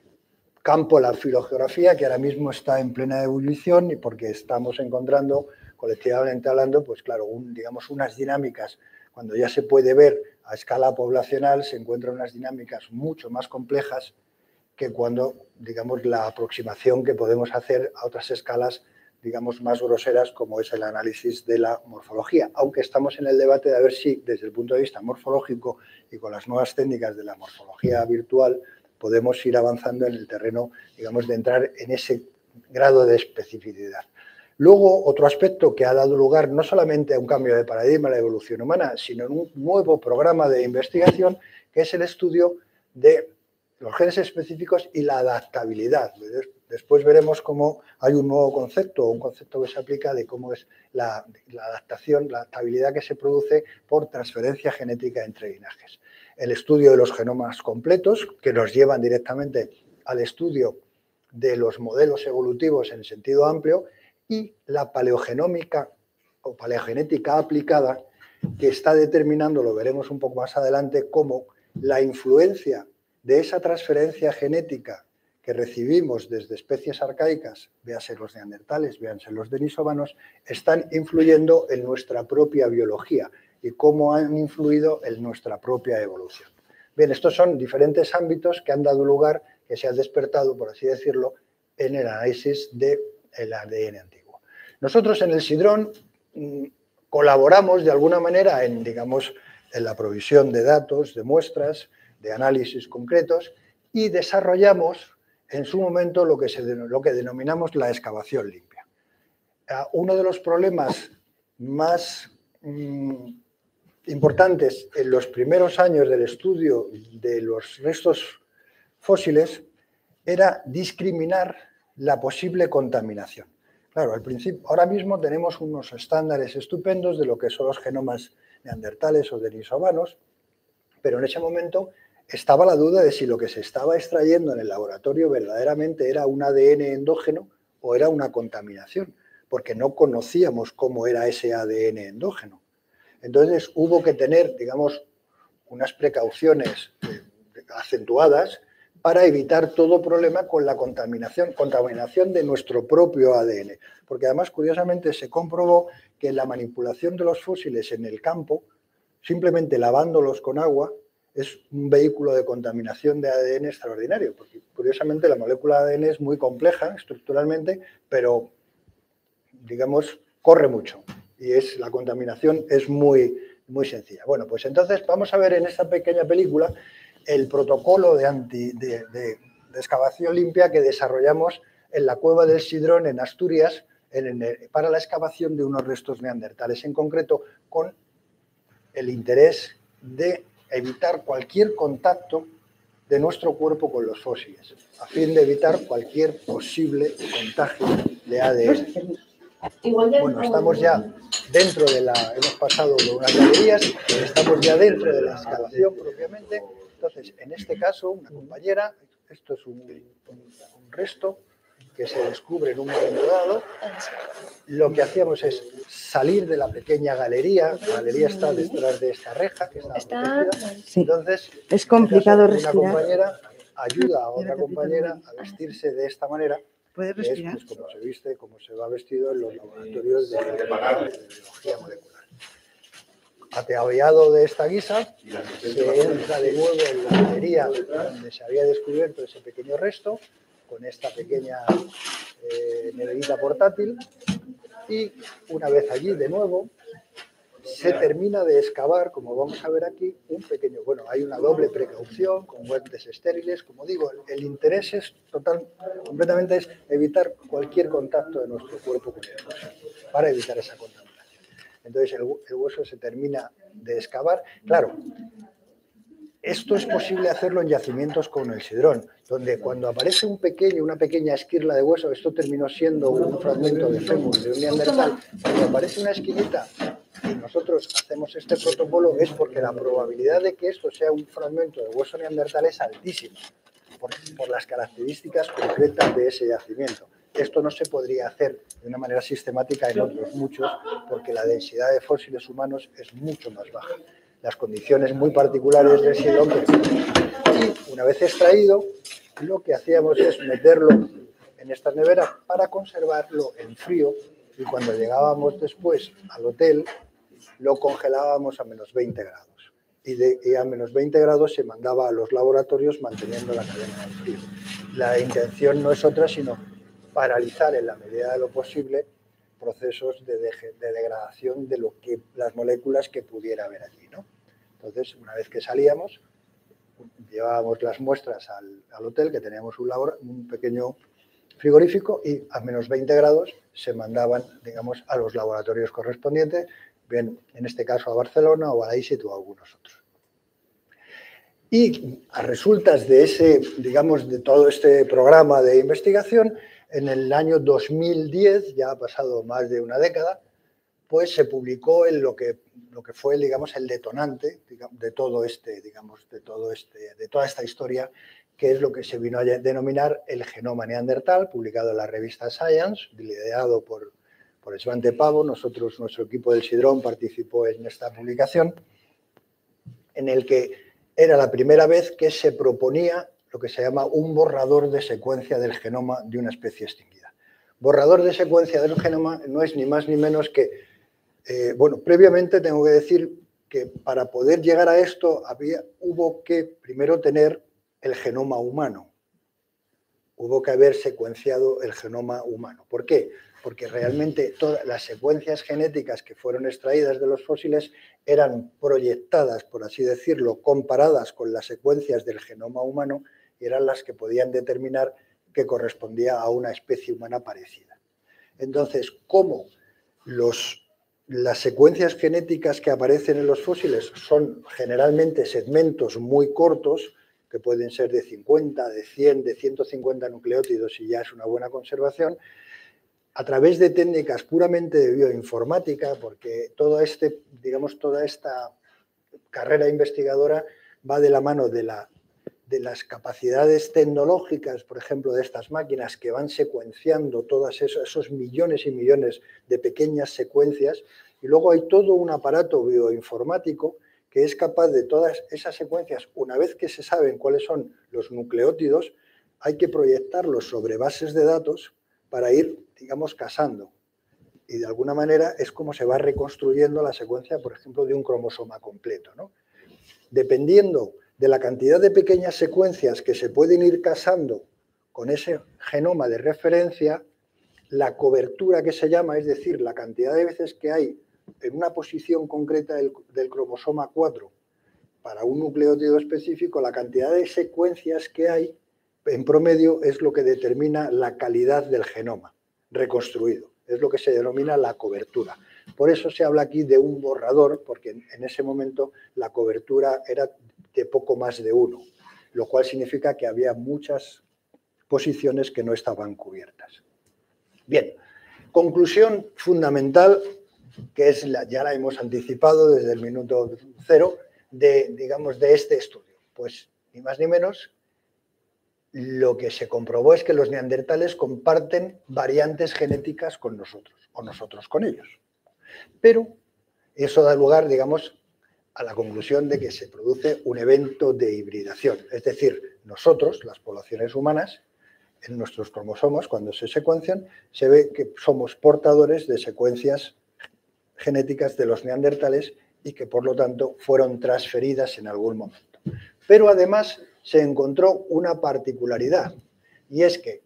Campo la filogeografía, que ahora mismo está en plena ebullición y porque estamos encontrando, colectivamente hablando, pues claro, un, digamos unas dinámicas, cuando ya se puede ver a escala poblacional, se encuentran unas dinámicas mucho más complejas que cuando, digamos, la aproximación que podemos hacer a otras escalas, digamos, más groseras, como es el análisis de la morfología, aunque estamos en el debate de a ver si, desde el punto de vista morfológico y con las nuevas técnicas de la morfología virtual, podemos ir avanzando en el terreno, digamos, de entrar en ese grado de especificidad. Luego, otro aspecto que ha dado lugar no solamente a un cambio de paradigma en la evolución humana, sino en un nuevo programa de investigación, que es el estudio de los genes específicos y la adaptabilidad. Después veremos cómo hay un nuevo concepto, un concepto que se aplica de cómo es la, la adaptación, la adaptabilidad que se produce por transferencia genética entre linajes. El estudio de los genomas completos, que nos llevan directamente al estudio de los modelos evolutivos en el sentido amplio, y la paleogenómica o paleogenética aplicada, que está determinando, lo veremos un poco más adelante, cómo la influencia de esa transferencia genética que recibimos desde especies arcaicas, véase los neandertales, véanse los denisovanos, están influyendo en nuestra propia biología y cómo han influido en nuestra propia evolución. Bien, estos son diferentes ámbitos que han dado lugar, que se han despertado, por así decirlo, en el análisis del A D N antiguo. Nosotros en el Sidrón mmm, colaboramos de alguna manera en, digamos, en la provisión de datos, de muestras, de análisis concretos, y desarrollamos en su momento lo que, se, lo que denominamos la excavación limpia. Uno de los problemas más mmm, importantes en los primeros años del estudio de los restos fósiles era discriminar la posible contaminación. Claro, al principio, ahora mismo tenemos unos estándares estupendos de lo que son los genomas neandertales o denisovanos, pero en ese momento estaba la duda de si lo que se estaba extrayendo en el laboratorio verdaderamente era un A D N endógeno o era una contaminación, porque no conocíamos cómo era ese A D N endógeno. Entonces hubo que tener, digamos, unas precauciones acentuadas para evitar todo problema con la contaminación, contaminación de nuestro propio A D N. Porque además, curiosamente, se comprobó que la manipulación de los fósiles en el campo, simplemente lavándolos con agua, es un vehículo de contaminación de A D N extraordinario, porque curiosamente la molécula de A D N es muy compleja estructuralmente, pero, digamos, corre mucho y es, la contaminación es muy, muy sencilla. Bueno, pues entonces vamos a ver en esta pequeña película el protocolo de, anti, de, de, de excavación limpia que desarrollamos en la cueva del Sidrón, en Asturias, en el, para la excavación de unos restos neandertales, en concreto con el interés de evitar cualquier contacto de nuestro cuerpo con los fósiles, a fin de evitar cualquier posible contagio de A D N. Bueno, estamos ya dentro de la... hemos pasado de unas galerías, estamos ya dentro de la excavación propiamente. Entonces, en este caso, una compañera, esto es un, un, un resto que se descubre en un momento dado. Lo que hacíamos es salir de la pequeña galería. La galería está detrás de esta reja que está, está protegida. Sí. Entonces, es complicado este caso, respirar. Una compañera ayuda a otra compañera a vestirse de esta manera. ¿Puede respirar? Es pues, como se viste, como se va vestido en los laboratorios de, de biología molecular. Ataviado de esta guisa, se entra de nuevo en la galería donde se había descubierto ese pequeño resto, con esta pequeña eh, neverita portátil, y una vez allí de nuevo se termina de excavar, como vamos a ver aquí, un pequeño, bueno, hay una doble precaución con guantes estériles, como digo, el, el interés es total, completamente es evitar cualquier contacto de nuestro cuerpo con el hueso, para evitar esa contaminación. Entonces el, el hueso se termina de excavar, claro. Esto es posible hacerlo en yacimientos como el Sidrón, donde cuando aparece un pequeño, una pequeña esquirla de hueso, esto terminó siendo un fragmento de fémur de un neandertal, cuando aparece una esquinita y nosotros hacemos este protocolo es porque la probabilidad de que esto sea un fragmento de hueso neandertal es altísima, por, por las características concretas de ese yacimiento. Esto no se podría hacer de una manera sistemática en otros muchos, porque la densidad de fósiles humanos es mucho más baja. Las condiciones muy particulares del Sidrón. Y una vez extraído, lo que hacíamos es meterlo en esta nevera para conservarlo en frío, y cuando llegábamos después al hotel, lo congelábamos a menos veinte grados. Y, de, y a menos veinte grados se mandaba a los laboratorios manteniendo la cadena de frío. La intención no es otra, sino paralizar en la medida de lo posible procesos de, de, de degradación de lo que, las moléculas que pudiera haber allí, ¿no? Entonces, una vez que salíamos, llevábamos las muestras al, al hotel, que teníamos un, labor, un pequeño frigorífico, y a menos veinte grados se mandaban, digamos, a los laboratorios correspondientes, bien, en este caso a Barcelona o a la I S I T o a algunos otros. Y a resultas de ese, digamos, de todo este programa de investigación, en el año dos mil diez, ya ha pasado más de una década, pues se publicó en lo que, lo que fue, digamos, el detonante digamos, de todo este, digamos, de todo este, de toda esta historia, que es lo que se vino a denominar el genoma neandertal, publicado en la revista Science, liderado por, por Svante Pavo. Nosotros, nuestro equipo del Sidrón participó en esta publicación, en el que era la primera vez que se proponía lo que se llama un borrador de secuencia del genoma de una especie extinguida. Borrador de secuencia del genoma no es ni más ni menos que, eh, bueno, previamente tengo que decir que para poder llegar a esto había, hubo que primero tener el genoma humano. Hubo que haber secuenciado el genoma humano. ¿Por qué? Porque realmente todas las secuencias genéticas que fueron extraídas de los fósiles eran proyectadas, por así decirlo, comparadas con las secuencias del genoma humano, y eran las que podían determinar que correspondía a una especie humana parecida. Entonces, ¿cómo los, las secuencias genéticas que aparecen en los fósiles son generalmente segmentos muy cortos, que pueden ser de cincuenta, de cien, de ciento cincuenta nucleótidos y ya es una buena conservación, a través de técnicas puramente de bioinformática, porque todo este, digamos, toda esta carrera investigadora va de la mano de, la, de las capacidades tecnológicas, por ejemplo, de estas máquinas que van secuenciando todos esos, esos millones y millones de pequeñas secuencias, y luego hay todo un aparato bioinformático que es capaz de todas esas secuencias, una vez que se saben cuáles son los nucleótidos, hay que proyectarlos sobre bases de datos para ir, digamos, casando. Y de alguna manera es como se va reconstruyendo la secuencia, por ejemplo, de un cromosoma completo, ¿no? Dependiendo de la cantidad de pequeñas secuencias que se pueden ir casando con ese genoma de referencia, la cobertura que se llama, es decir, la cantidad de veces que hay en una posición concreta del, del cromosoma cuatro para un nucleótido específico, la cantidad de secuencias que hay en promedio es lo que determina la calidad del genoma reconstruido. Es lo que se denomina la cobertura. Por eso se habla aquí de un borrador, porque en ese momento la cobertura era de poco más de uno, lo cual significa que había muchas posiciones que no estaban cubiertas. Bien, conclusión fundamental, que es la, ya la hemos anticipado desde el minuto cero, de, digamos, de este estudio. Pues ni más ni menos, lo que se comprobó es que los neandertales comparten variantes genéticas con nosotros, o nosotros con ellos. Pero eso da lugar, digamos, a la conclusión de que se produce un evento de hibridación. Es decir, nosotros, las poblaciones humanas, en nuestros cromosomas, cuando se secuencian, se ve que somos portadores de secuencias genéticas de los neandertales y que, por lo tanto, fueron transferidas en algún momento. Pero, además, se encontró una particularidad, y es que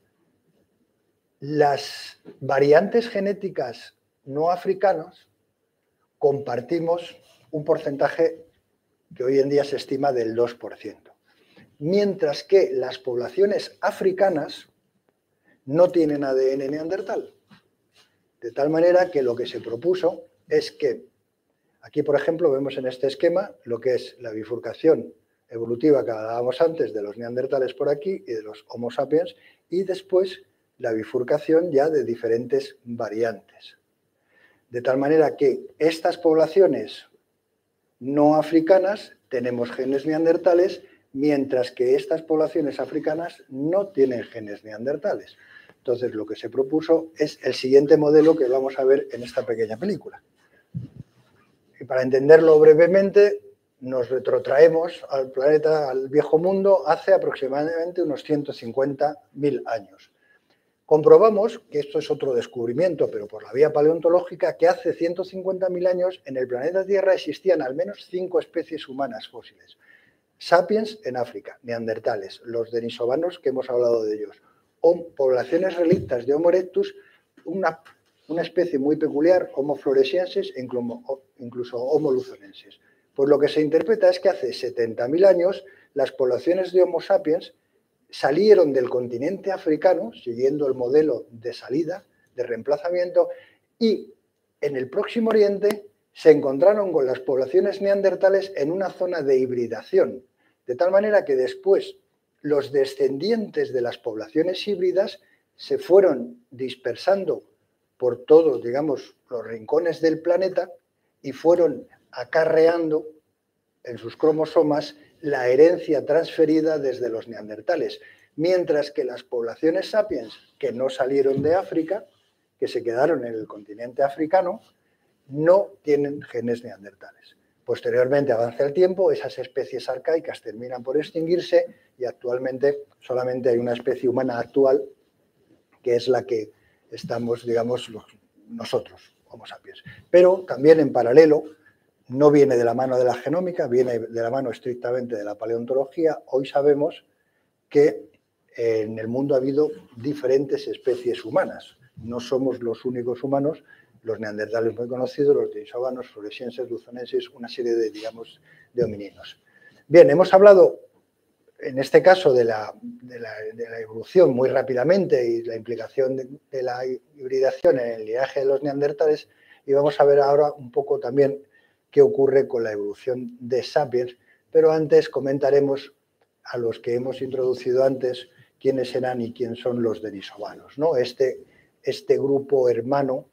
las variantes genéticas no africanas compartimos un porcentaje que hoy en día se estima del dos por ciento, mientras que las poblaciones africanas no tienen A D N neandertal. De tal manera que lo que se propuso es que, aquí por ejemplo vemos en este esquema lo que es la bifurcación evolutiva que hablábamos antes de los neandertales por aquí y de los Homo sapiens, y después la bifurcación ya de diferentes variantes. De tal manera que estas poblaciones no africanas tenemos genes neandertales, mientras que estas poblaciones africanas no tienen genes neandertales. Entonces, lo que se propuso es el siguiente modelo que vamos a ver en esta pequeña película. Y para entenderlo brevemente, nos retrotraemos al planeta, al viejo mundo, hace aproximadamente unos ciento cincuenta mil años. Comprobamos, que esto es otro descubrimiento, pero por la vía paleontológica, que hace ciento cincuenta mil años en el planeta Tierra existían al menos cinco especies humanas fósiles. Sapiens en África, neandertales, los denisovanos que hemos hablado de ellos, o poblaciones relictas de Homo erectus, una, una especie muy peculiar, Homo floresiensis e incluso Homo luzonensis. Pues lo que se interpreta es que hace setenta mil años las poblaciones de Homo sapiens salieron del continente africano, siguiendo el modelo de salida, de reemplazamiento, y en el Próximo Oriente se encontraron con las poblaciones neandertales en una zona de hibridación, de tal manera que después los descendientes de las poblaciones híbridas se fueron dispersando por todos, digamos, los rincones del planeta y fueron acarreando en sus cromosomas la herencia transferida desde los neandertales, mientras que las poblaciones sapiens que no salieron de África, que se quedaron en el continente africano, no tienen genes neandertales. Posteriormente avanza el tiempo, esas especies arcaicas terminan por extinguirse y actualmente solamente hay una especie humana actual que es la que estamos, digamos, nosotros, Homo sapiens. Pero también en paralelo, no viene de la mano de la genómica, viene de la mano estrictamente de la paleontología. Hoy sabemos que en el mundo ha habido diferentes especies humanas. No somos los únicos humanos, los neandertales muy conocidos, los denisovanos, floresienses, luzonenses, una serie de, digamos, de homininos. Bien, hemos hablado en este caso de la, de la, de la evolución muy rápidamente y la implicación de, de la hibridación en el linaje de los neandertales, y vamos a ver ahora un poco también qué ocurre con la evolución de Sapiens, pero antes comentaremos a los que hemos introducido antes quiénes eran y quién son los denisovanos, ¿no? Este, este grupo hermano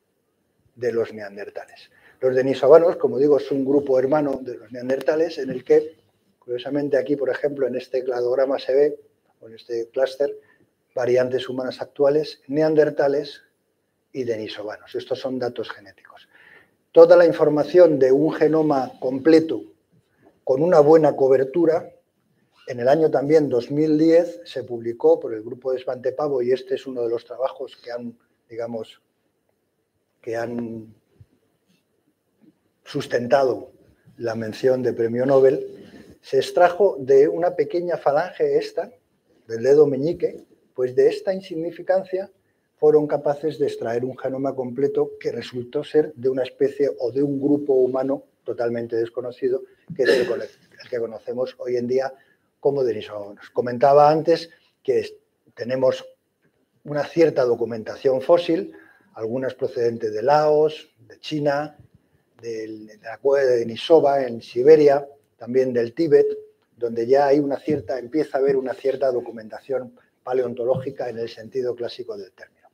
de los neandertales. Los denisovanos, como digo, es un grupo hermano de los neandertales en el que, curiosamente aquí, por ejemplo, en este cladograma se ve, o en este clúster, variantes humanas actuales, neandertales y denisovanos. Estos son datos genéticos. Toda la información de un genoma completo con una buena cobertura, en el año también dos mil diez se publicó por el grupo de Svante Pääbo, y este es uno de los trabajos que han, digamos, que han sustentado la mención de premio Nobel. Se extrajo de una pequeña falange esta, del dedo meñique, pues de esta insignificancia fueron capaces de extraer un genoma completo que resultó ser de una especie o de un grupo humano totalmente desconocido, que es el, el que conocemos hoy en día como denisovanos. Comentaba antes que es, tenemos una cierta documentación fósil, algunas procedentes de Laos, de China, de, de la cueva de Denisova en Siberia, también del Tíbet, donde ya hay una cierta, empieza a haber una cierta documentación paleontológica en el sentido clásico del término.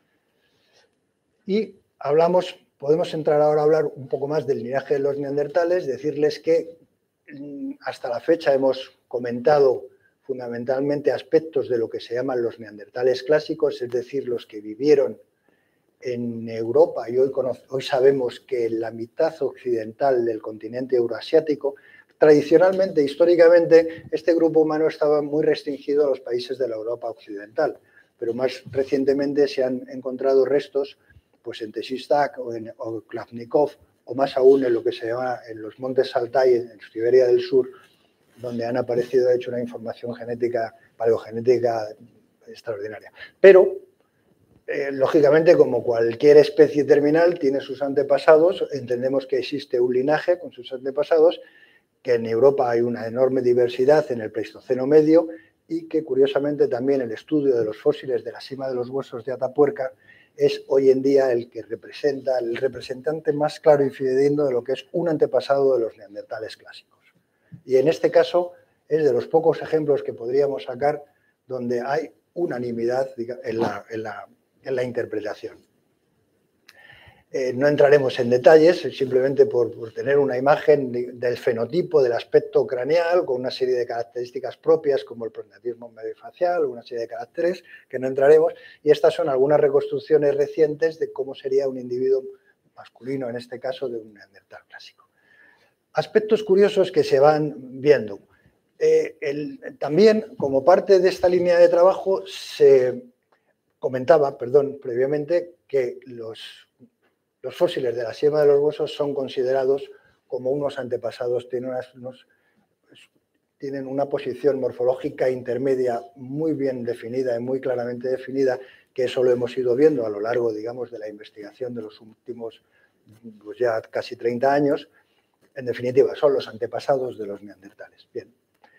Y hablamos, podemos entrar ahora a hablar un poco más del linaje de los neandertales, decirles que hasta la fecha hemos comentado fundamentalmente aspectos de lo que se llaman los neandertales clásicos, es decir, los que vivieron en Europa, y hoy, hoy sabemos que en la mitad occidental del continente euroasiático, tradicionalmente, históricamente, este grupo humano estaba muy restringido a los países de la Europa occidental, pero más recientemente se han encontrado restos pues, en Tesistak o en o Klavnikov, o más aún en lo que se llama en los montes Altai, en Siberia del Sur, donde han aparecido, de hecho, una información genética, paleogenética extraordinaria. Pero, eh, lógicamente, como cualquier especie terminal tiene sus antepasados, entendemos que existe un linaje con sus antepasados, que en Europa hay una enorme diversidad en el Pleistoceno medio y que, curiosamente, también el estudio de los fósiles de la cima de los huesos de Atapuerca es hoy en día el que representa, el representante más claro y fidedigno de lo que es un antepasado de los neandertales clásicos. Y en este caso es de los pocos ejemplos que podríamos sacar donde hay unanimidad en la, en la, en la interpretación. Eh, no entraremos en detalles, simplemente por, por tener una imagen de, del fenotipo, del aspecto craneal, con una serie de características propias como el prognatismo mediofacial, una serie de caracteres que no entraremos, y estas son algunas reconstrucciones recientes de cómo sería un individuo masculino, en este caso de un neandertal clásico. Aspectos curiosos que se van viendo. Eh, el, también, como parte de esta línea de trabajo, se comentaba, perdón, previamente, que los, los fósiles de la sima de los huesos son considerados como unos antepasados, tienen, unas, unos, tienen una posición morfológica intermedia muy bien definida y muy claramente definida, que eso lo hemos ido viendo a lo largo, digamos, de la investigación de los últimos, pues ya casi treinta años. En definitiva, son los antepasados de los neandertales. Bien.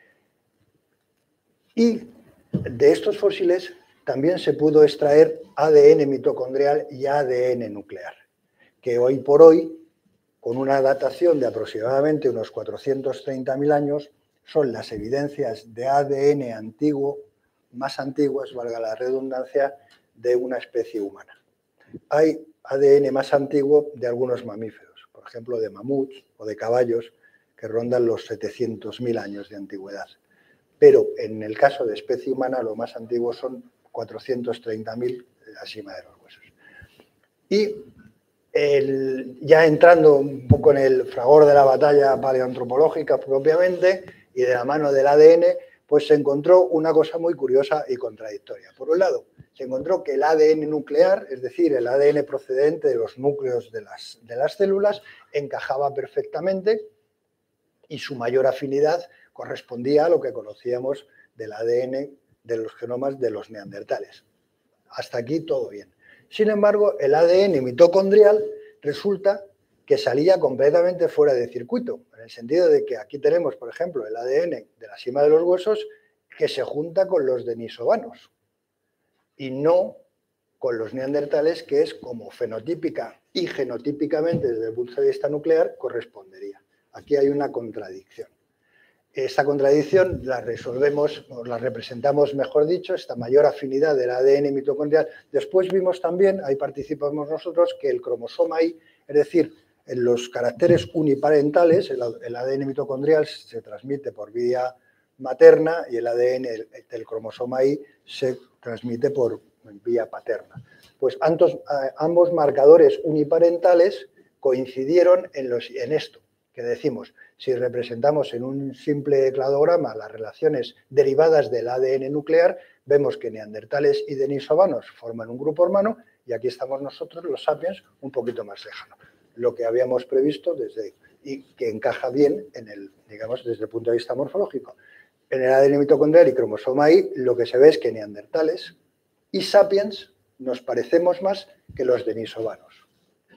Y de estos fósiles también se pudo extraer A D N mitocondrial y A D N nuclear, que hoy por hoy, con una datación de aproximadamente unos cuatrocientos treinta mil años, son las evidencias de A D N antiguo, más antiguas, valga la redundancia, de una especie humana. Hay A D N más antiguo de algunos mamíferos, por ejemplo, de mamuts o de caballos, que rondan los setecientos mil años de antigüedad. Pero en el caso de especie humana, lo más antiguo son cuatrocientos treinta mil de la cima de los huesos. Y el, ya entrando un poco en el fragor de la batalla paleoantropológica propiamente y de la mano del A D N, pues se encontró una cosa muy curiosa y contradictoria. Por un lado, se encontró que el A D N nuclear, es decir, el A D N procedente de los núcleos de las, de las células, encajaba perfectamente y su mayor afinidad correspondía a lo que conocíamos del A D N de los genomas de los neandertales. Hasta aquí todo bien. Sin embargo, el A D N mitocondrial resulta que salía completamente fuera de circuito, en el sentido de que aquí tenemos, por ejemplo, el A D N de la cima de los huesos que se junta con los denisovanos y no con los neandertales, que es como fenotípica y genotípicamente desde el punto de vista nuclear correspondería. Aquí hay una contradicción. Esta contradicción la resolvemos, o la representamos, mejor dicho, esta mayor afinidad del A D N mitocondrial. Después vimos también, ahí participamos nosotros, que el cromosoma Y, es decir, en los caracteres uniparentales, el, el A D N mitocondrial se transmite por vía materna y el A D N el, del cromosoma Y se transmite por vía paterna. Pues ambos, ambos marcadores uniparentales coincidieron en, los, en esto, que decimos, si representamos en un simple cladograma las relaciones derivadas del A D N nuclear, vemos que neandertales y denisovanos forman un grupo hermano y aquí estamos nosotros, los sapiens, un poquito más lejano. Lo que habíamos previsto desde, y que encaja bien en el, digamos, desde el punto de vista morfológico. En el A D N mitocondrial y cromosoma Y, lo que se ve es que neandertales y sapiens nos parecemos más que los denisovanos.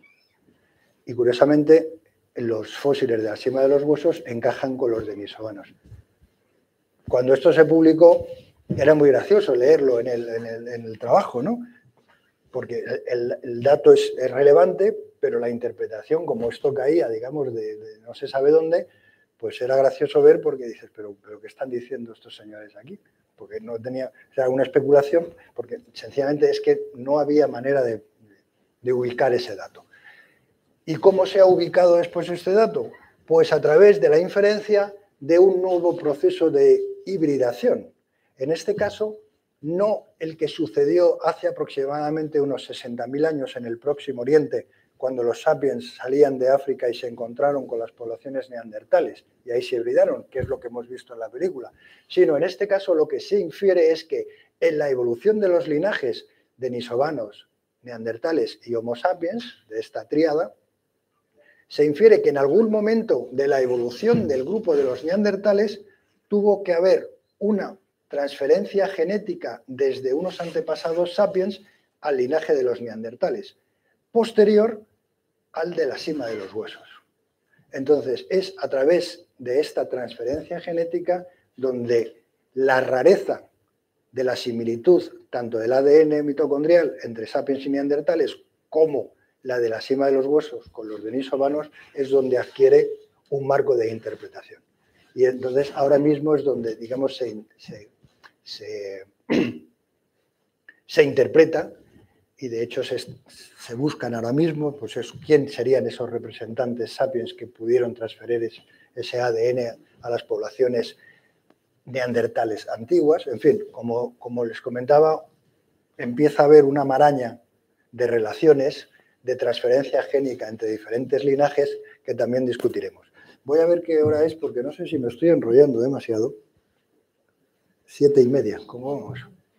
Y curiosamente, los fósiles de la cima de los huesos encajan con los denisovanos. Cuando esto se publicó, era muy gracioso leerlo en el, en el, en el trabajo, ¿no? Porque el, el dato es, es relevante, pero la interpretación, como esto caía, digamos, de, de no se sabe dónde, pues era gracioso ver porque dices, pero, pero ¿qué están diciendo estos señores aquí? Porque no tenía, o sea, una especulación, porque sencillamente es que no había manera de, de ubicar ese dato. ¿Y cómo se ha ubicado después este dato? Pues a través de la inferencia de un nuevo proceso de hibridación. En este caso, no el que sucedió hace aproximadamente unos sesenta mil años en el Próximo Oriente, cuando los sapiens salían de África y se encontraron con las poblaciones neandertales, y ahí se hibridaron, que es lo que hemos visto en la película, sino en este caso lo que se infiere es que en la evolución de los linajes denisovanos, neandertales y homo sapiens, de esta tríada, se infiere que en algún momento de la evolución del grupo de los neandertales tuvo que haber una transferencia genética desde unos antepasados sapiens al linaje de los neandertales, posterior al de la cima de los huesos. Entonces, es a través de esta transferencia genética donde la rareza de la similitud tanto del A D N mitocondrial entre sapiens y neandertales como la de la cima de los huesos con los denisovanos es donde adquiere un marco de interpretación. Y entonces ahora mismo es donde, digamos, se, se, se, se interpreta y de hecho se, se buscan ahora mismo, pues es, quién serían esos representantes sapiens que pudieron transferir ese, ese A D N a las poblaciones neandertales antiguas. En fin, como, como les comentaba, empieza a haber una maraña de relaciones de transferencia génica entre diferentes linajes que también discutiremos. Voy a ver qué hora es porque no sé si me estoy enrollando demasiado. Siete y media, ¿cómo vamos?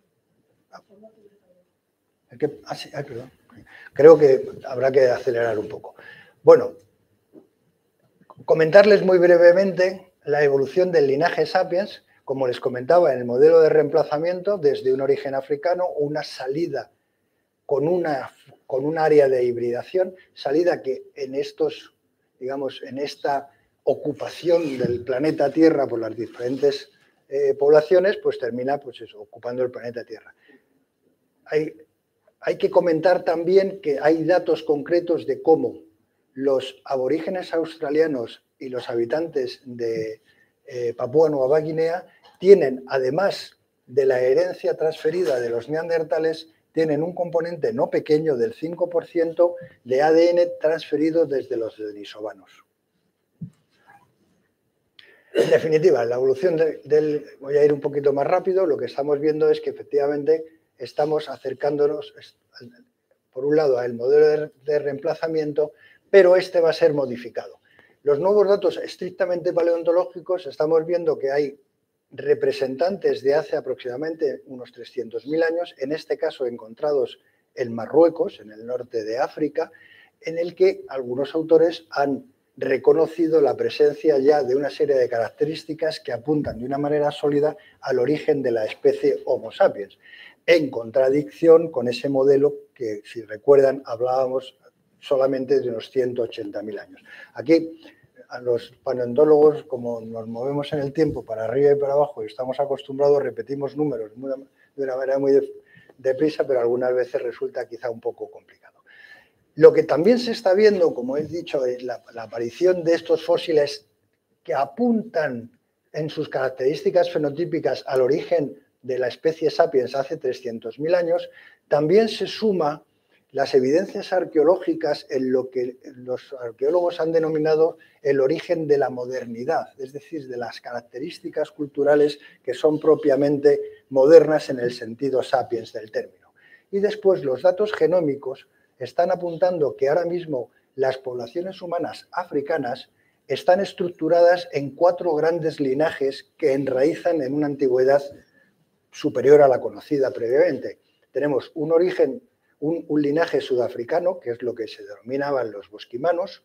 Ah, sí, ah, perdón. Creo que habrá que acelerar un poco. Bueno, comentarles muy brevemente la evolución del linaje sapiens, como les comentaba, en el modelo de reemplazamiento, desde un origen africano, una salida con una con un área de hibridación, salida que en estos, digamos, en esta ocupación del planeta Tierra por las diferentes eh, poblaciones, pues termina, pues eso, ocupando el planeta Tierra. Hay, hay que comentar también que hay datos concretos de cómo los aborígenes australianos y los habitantes de eh, Papúa Nueva Guinea tienen, además de la herencia transferida de los neandertales, tienen un componente no pequeño del cinco por ciento de A D N transferido desde los denisovanos. En definitiva, en la evolución de, del... Voy a ir un poquito más rápido. Lo que estamos viendo es que efectivamente estamos acercándonos, por un lado, al modelo de, de reemplazamiento, pero este va a ser modificado. Los nuevos datos estrictamente paleontológicos, estamos viendo que hay representantes de hace aproximadamente unos trescientos mil años, en este caso encontrados en Marruecos, en el norte de África, en el que algunos autores han reconocido la presencia ya de una serie de características que apuntan de una manera sólida al origen de la especie Homo sapiens, en contradicción con ese modelo que, si recuerdan, hablábamos solamente de unos ciento ochenta mil años. Aquí, a los paleontólogos, como nos movemos en el tiempo para arriba y para abajo y estamos acostumbrados, repetimos números muy, de una manera muy deprisa, pero algunas veces resulta quizá un poco complicado. Lo que también se está viendo, como he dicho, es la, la aparición de estos fósiles que apuntan en sus características fenotípicas al origen de la especie sapiens hace trescientos mil años, también se suma las evidencias arqueológicas en lo que los arqueólogos han denominado el origen de la modernidad, es decir, de las características culturales que son propiamente modernas en el sentido sapiens del término. Y después los datos genómicos están apuntando que ahora mismo las poblaciones humanas africanas están estructuradas en cuatro grandes linajes que enraizan en una antigüedad superior a la conocida previamente. Tenemos un origen Un, un linaje sudafricano, que es lo que se denominaban los bosquimanos,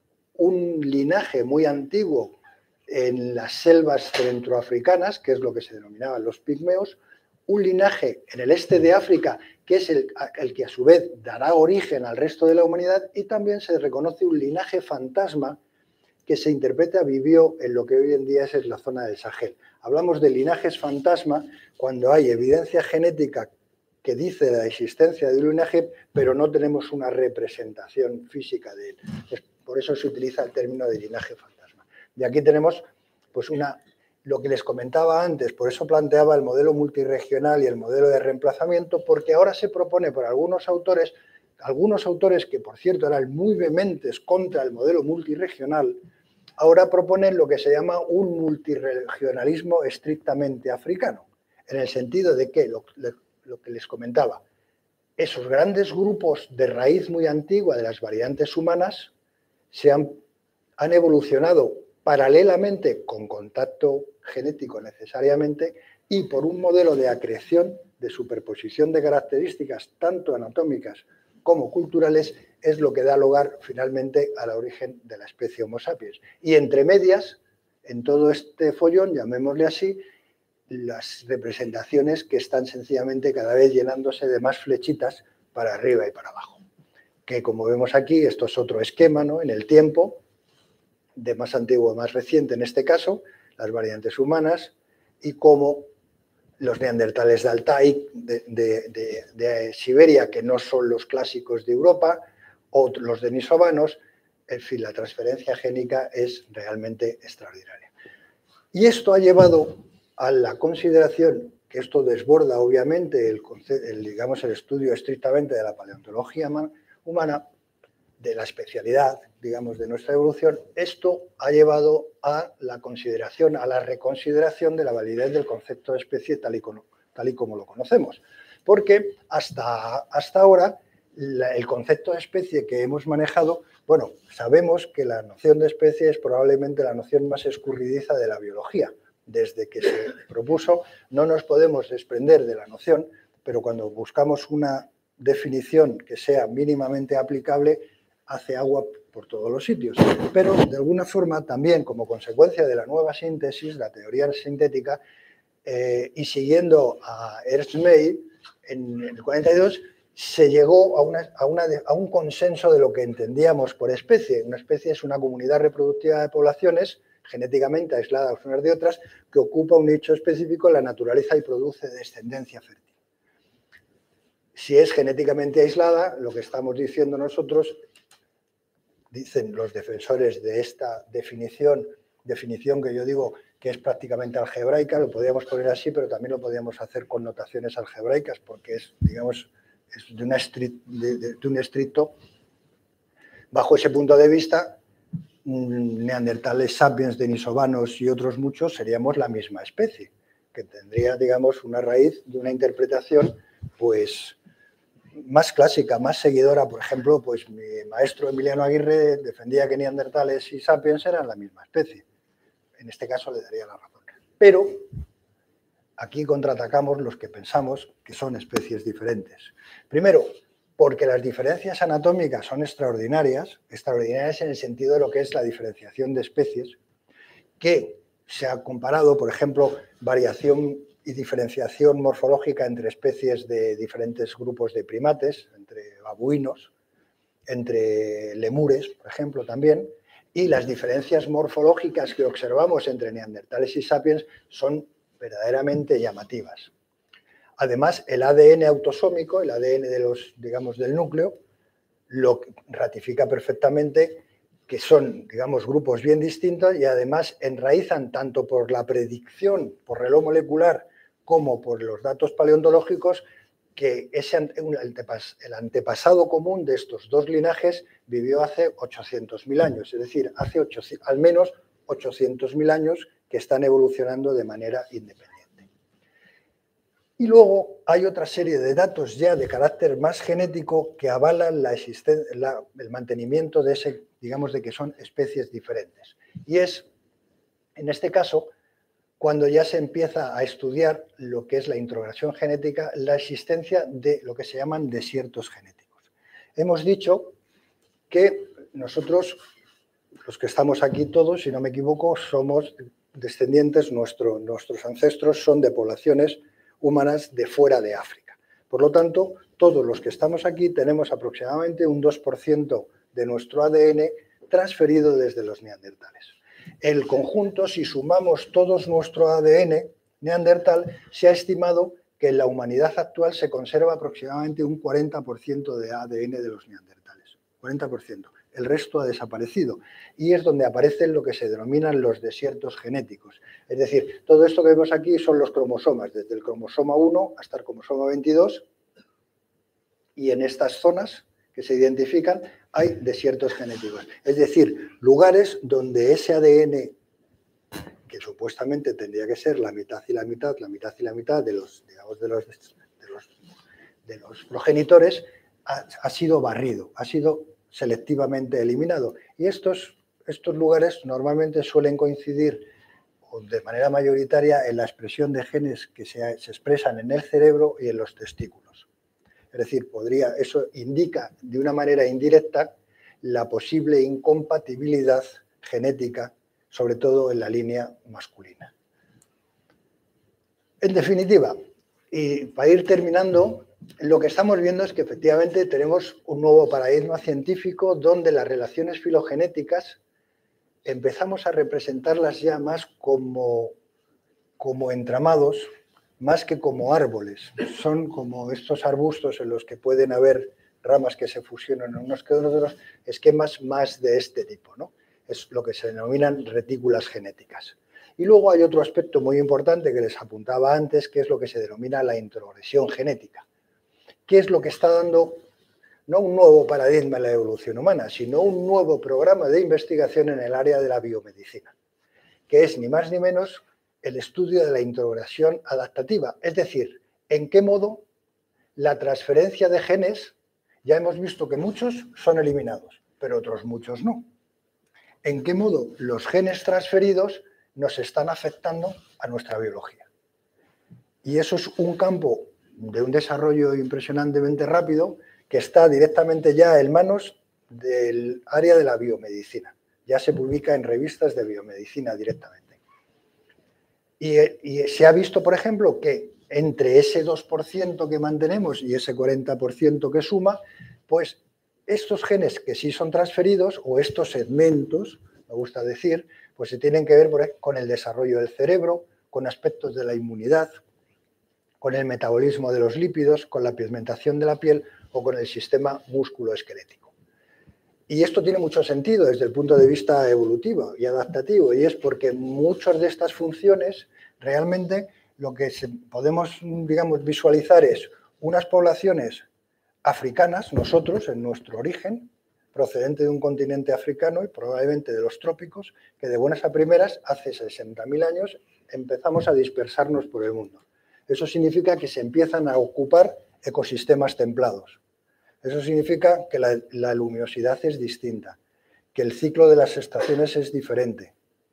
un linaje muy antiguo en las selvas centroafricanas, que es lo que se denominaban los pigmeos, un linaje en el este de África, que es el, el que a su vez dará origen al resto de la humanidad, y también se reconoce un linaje fantasma que se interpreta vivió en lo que hoy en día es la zona del Sahel. Hablamos de linajes fantasma cuando hay evidencia genética que dice la existencia de un linaje, pero no tenemos una representación física de él. Es, por eso se utiliza el término de linaje fantasma. Y aquí tenemos pues una, lo que les comentaba antes, por eso planteaba el modelo multirregional y el modelo de reemplazamiento, porque ahora se propone por algunos autores, algunos autores que por cierto eran muy vehementes contra el modelo multirregional, ahora proponen lo que se llama un multirregionalismo estrictamente africano, en el sentido de que, lo, lo que les comentaba, esos grandes grupos de raíz muy antigua de las variantes humanas se han, han evolucionado paralelamente con contacto genético necesariamente y por un modelo de acreción, de superposición de características tanto anatómicas como culturales, es lo que da lugar finalmente al origen de la especie Homo sapiens. Y entre medias, en todo este follón, llamémosle así, las representaciones que están sencillamente cada vez llenándose de más flechitas para arriba y para abajo. Que como vemos aquí, esto es otro esquema, ¿no? En el tiempo, de más antiguo a más reciente en este caso, las variantes humanas y cómo los neandertales de Altai, de, de, de, de Siberia, que no son los clásicos de Europa, o los denisovanos, en fin, la transferencia génica es realmente extraordinaria. Y esto ha llevado a la consideración, que esto desborda obviamente el, el, digamos, el estudio estrictamente de la paleontología humana, de la especialidad, digamos, de nuestra evolución, esto ha llevado a la consideración, a la reconsideración de la validez del concepto de especie tal y como, tal y como lo conocemos. Porque hasta, hasta ahora la, el concepto de especie que hemos manejado, bueno, sabemos que la noción de especie es probablemente la noción más escurridiza de la biología. Desde que se propuso no nos podemos desprender de la noción, pero cuando buscamos una definición que sea mínimamente aplicable, hace agua por todos los sitios. Pero, de alguna forma, también como consecuencia de la nueva síntesis, la teoría sintética, eh, y siguiendo a Ernst Mayr, en el cuarenta y dos, se llegó a, una, a, una, a un consenso de lo que entendíamos por especie. Una especie es una comunidad reproductiva de poblaciones genéticamente aisladas unas de otras, que ocupa un nicho específico en la naturaleza y produce descendencia fértil. Si es genéticamente aislada, lo que estamos diciendo nosotros, dicen los defensores de esta definición, definición que yo digo que es prácticamente algebraica, lo podríamos poner así, pero también lo podríamos hacer con notaciones algebraicas, porque es, digamos, es de, una estricto, de, de, de un estricto, bajo ese punto de vista, neandertales, sapiens, denisovanos y otros muchos seríamos la misma especie, que tendría, digamos, una raíz de una interpretación, pues, más clásica, más seguidora. Por ejemplo, pues mi maestro Emiliano Aguirre defendía que neandertales y sapiens eran la misma especie. En este caso le daría la razón. Pero aquí contraatacamos los que pensamos que son especies diferentes. Primero, porque las diferencias anatómicas son extraordinarias, extraordinarias en el sentido de lo que es la diferenciación de especies, que se ha comparado, por ejemplo, variación y diferenciación morfológica entre especies de diferentes grupos de primates, entre babuinos, entre lemures, por ejemplo, también, y las diferencias morfológicas que observamos entre neandertales y sapiens son verdaderamente llamativas. Además, el A D N autosómico, el A D N de los, digamos, del núcleo, lo ratifica perfectamente que son, digamos, grupos bien distintos y además enraizan tanto por la predicción, por reloj molecular, como por los datos paleontológicos, que ese, el antepasado común de estos dos linajes vivió hace ochocientos mil años, es decir, hace ochocientos, al menos ochocientos mil años que están evolucionando de manera independiente. Y luego hay otra serie de datos ya de carácter más genético que avalan la existencia, la, el mantenimiento de ese, digamos, de que son especies diferentes. Y es, en este caso, cuando ya se empieza a estudiar lo que es la introgresión genética, la existencia de lo que se llaman desiertos genéticos. Hemos dicho que nosotros, los que estamos aquí todos, si no me equivoco, somos descendientes, nuestro, nuestros ancestros son de poblaciones humanas de fuera de África. Por lo tanto, todos los que estamos aquí tenemos aproximadamente un dos por ciento de nuestro A D N transferido desde los neandertales. El conjunto, si sumamos todos nuestro A D N neandertal, se ha estimado que en la humanidad actual se conserva aproximadamente un cuarenta por ciento de A D N de los neandertales. cuarenta por ciento. El resto ha desaparecido. Y es donde aparecen lo que se denominan los desiertos genéticos. Es decir, todo esto que vemos aquí son los cromosomas, desde el cromosoma uno hasta el cromosoma veintidós. Y en estas zonas que se identifican hay desiertos genéticos. Es decir, lugares donde ese A D N, que supuestamente tendría que ser la mitad y la mitad, la mitad y la mitad de los, digamos, de los, de los, de los progenitores, ha, ha sido barrido, ha sido selectivamente eliminado. Y estos, estos lugares normalmente suelen coincidir de manera mayoritaria en la expresión de genes que se, se expresan en el cerebro y en los testículos. Es decir, podría, eso indica de una manera indirecta la posible incompatibilidad genética, sobre todo en la línea masculina. En definitiva, y para ir terminando, lo que estamos viendo es que efectivamente tenemos un nuevo paradigma científico donde las relaciones filogenéticas empezamos a representarlas ya más como, como entramados, más que como árboles. Son como estos arbustos en los que pueden haber ramas que se fusionan unos con otros, esquemas más de este tipo, ¿no? Es lo que se denominan retículas genéticas. Y luego hay otro aspecto muy importante que les apuntaba antes, que es lo que se denomina la introgresión genética. ¿Qué es lo que está dando no un nuevo paradigma en la evolución humana, sino un nuevo programa de investigación en el área de la biomedicina, que es ni más ni menos el estudio de la introgresión adaptativa? Es decir, en qué modo la transferencia de genes, ya hemos visto que muchos son eliminados, pero otros muchos no. En qué modo los genes transferidos nos están afectando a nuestra biología. Y eso es un campo de un desarrollo impresionantemente rápido que está directamente ya en manos del área de la biomedicina. Ya se publica en revistas de biomedicina directamente. Y, y se ha visto, por ejemplo, que entre ese dos por ciento que mantenemos y ese cuarenta por ciento que suma, pues estos genes que sí son transferidos, o estos segmentos, me gusta decir, pues se tienen que ver por ejemplo, con el desarrollo del cerebro, con aspectos de la inmunidad, con el metabolismo de los lípidos, con la pigmentación de la piel o con el sistema músculo-esquelético. Y esto tiene mucho sentido desde el punto de vista evolutivo y adaptativo, y es porque muchas de estas funciones realmente lo que se, podemos, digamos, visualizar es unas poblaciones africanas, nosotros, en nuestro origen, procedente de un continente africano y probablemente de los trópicos, que de buenas a primeras, hace sesenta mil años, empezamos a dispersarnos por el mundo. Eso significa que se empiezan a ocupar ecosistemas templados. Eso significa que la, la luminosidad es distinta, que el ciclo de las estaciones es diferente,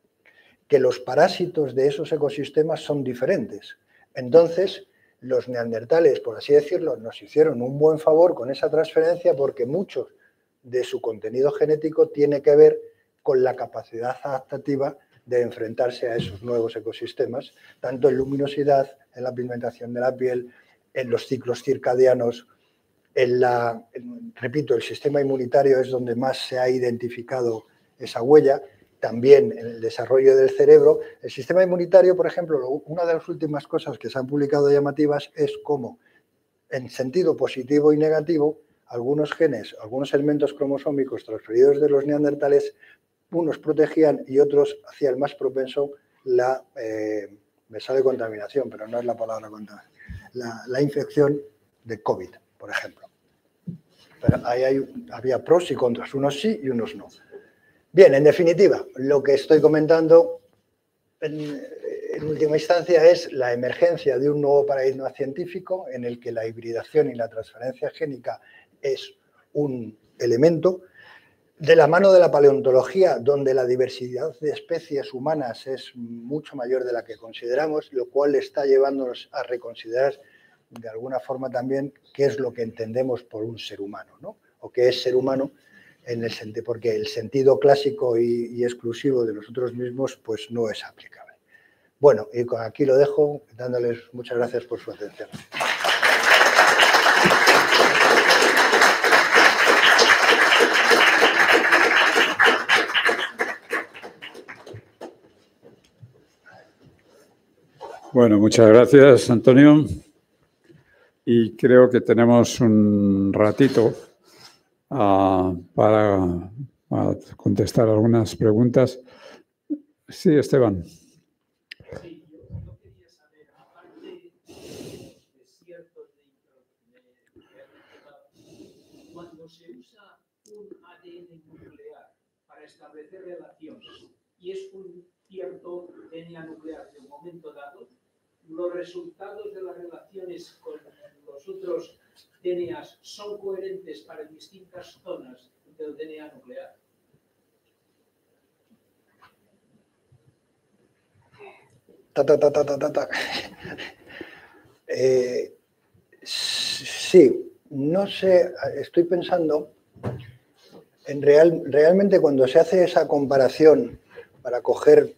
que los parásitos de esos ecosistemas son diferentes. Entonces, los neandertales, por así decirlo, nos hicieron un buen favor con esa transferencia porque mucho de su contenido genético tiene que ver con la capacidad adaptativa de enfrentarse a esos nuevos ecosistemas, tanto en luminosidad, en la pigmentación de la piel, en los ciclos circadianos, en la, en, repito, el sistema inmunitario es donde más se ha identificado esa huella, también en el desarrollo del cerebro. El sistema inmunitario, por ejemplo, una de las últimas cosas que se han publicado llamativas es cómo, en sentido positivo y negativo, algunos genes, algunos elementos cromosómicos transferidos de los neandertales, unos protegían y otros hacían más propenso la, eh, me sale contaminación, pero no es la palabra contaminación, la, la infección de COVID, por ejemplo. Pero ahí hay, había pros y contras, unos sí y unos no. Bien, en definitiva, lo que estoy comentando en, en última instancia es la emergencia de un nuevo paradigma científico en el que la hibridación y la transferencia génica es un elemento, de la mano de la paleontología, donde la diversidad de especies humanas es mucho mayor de la que consideramos, lo cual está llevándonos a reconsiderar de alguna forma también qué es lo que entendemos por un ser humano, ¿no? O qué es ser humano, en el sentido, porque el sentido clásico y, y exclusivo de nosotros mismos pues no es aplicable. Bueno, y aquí lo dejo, dándoles muchas gracias por su atención. Bueno, muchas gracias, Antonio. Y creo que tenemos un ratito uh, para, para contestar algunas preguntas. Sí, Esteban. Sí, yo, yo quería saber, aparte de desiertos de, de, de cuando se usa un A D N nuclear para establecer relaciones y es un cierto D N A nuclear de un momento dado, los resultados de las relaciones con los otros D N As son coherentes para distintas zonas del D N A nuclear. Ta, ta, ta, ta, ta, ta, ta. Eh, sí, no sé, estoy pensando en real, realmente cuando se hace esa comparación para coger,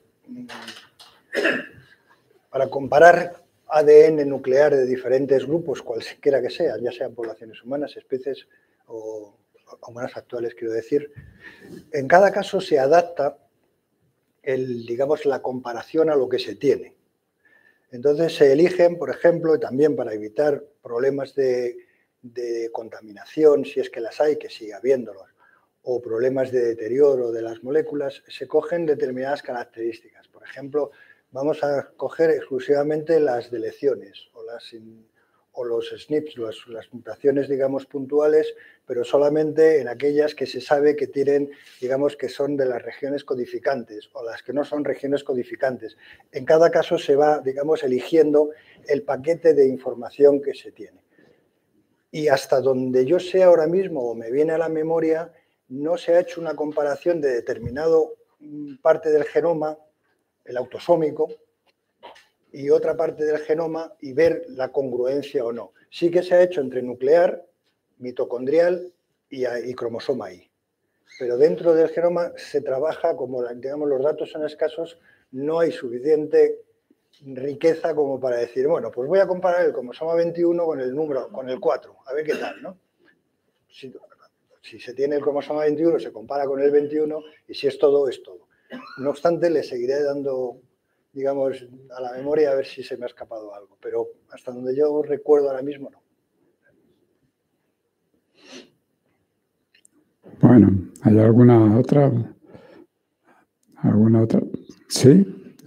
para comparar A D N nuclear de diferentes grupos, cualquiera que sea, ya sean poblaciones humanas, especies o humanas actuales, quiero decir, en cada caso se adapta el, digamos, la comparación a lo que se tiene. Entonces se eligen, por ejemplo, también para evitar problemas de, de contaminación, si es que las hay, que sigue habiéndolos, o problemas de deterioro de las moléculas, se cogen determinadas características. Por ejemplo, vamos a coger exclusivamente las deleciones o, las, o los S N Ps, las, las mutaciones, digamos, puntuales, pero solamente en aquellas que se sabe que tienen, digamos, que son de las regiones codificantes o las que no son regiones codificantes. En cada caso se va, digamos, eligiendo el paquete de información que se tiene. Y hasta donde yo sé ahora mismo o me viene a la memoria, no se ha hecho una comparación de determinado parte del genoma, el autosómico, y otra parte del genoma y ver la congruencia o no. Sí que se ha hecho entre nuclear, mitocondrial y, y cromosoma Y. Pero dentro del genoma se trabaja, como digamos, los datos son escasos, no hay suficiente riqueza como para decir, bueno, pues voy a comparar el cromosoma veintiuno con el número, con el cuatro, a ver qué tal, ¿no? Si, si se tiene el cromosoma veintiuno, se compara con el veintiuno y si es todo, es todo. No obstante, le seguiré dando, digamos, a la memoria a ver si se me ha escapado algo, pero hasta donde yo recuerdo ahora mismo, no. Bueno, ¿hay alguna otra? ¿Alguna otra? ¿Sí?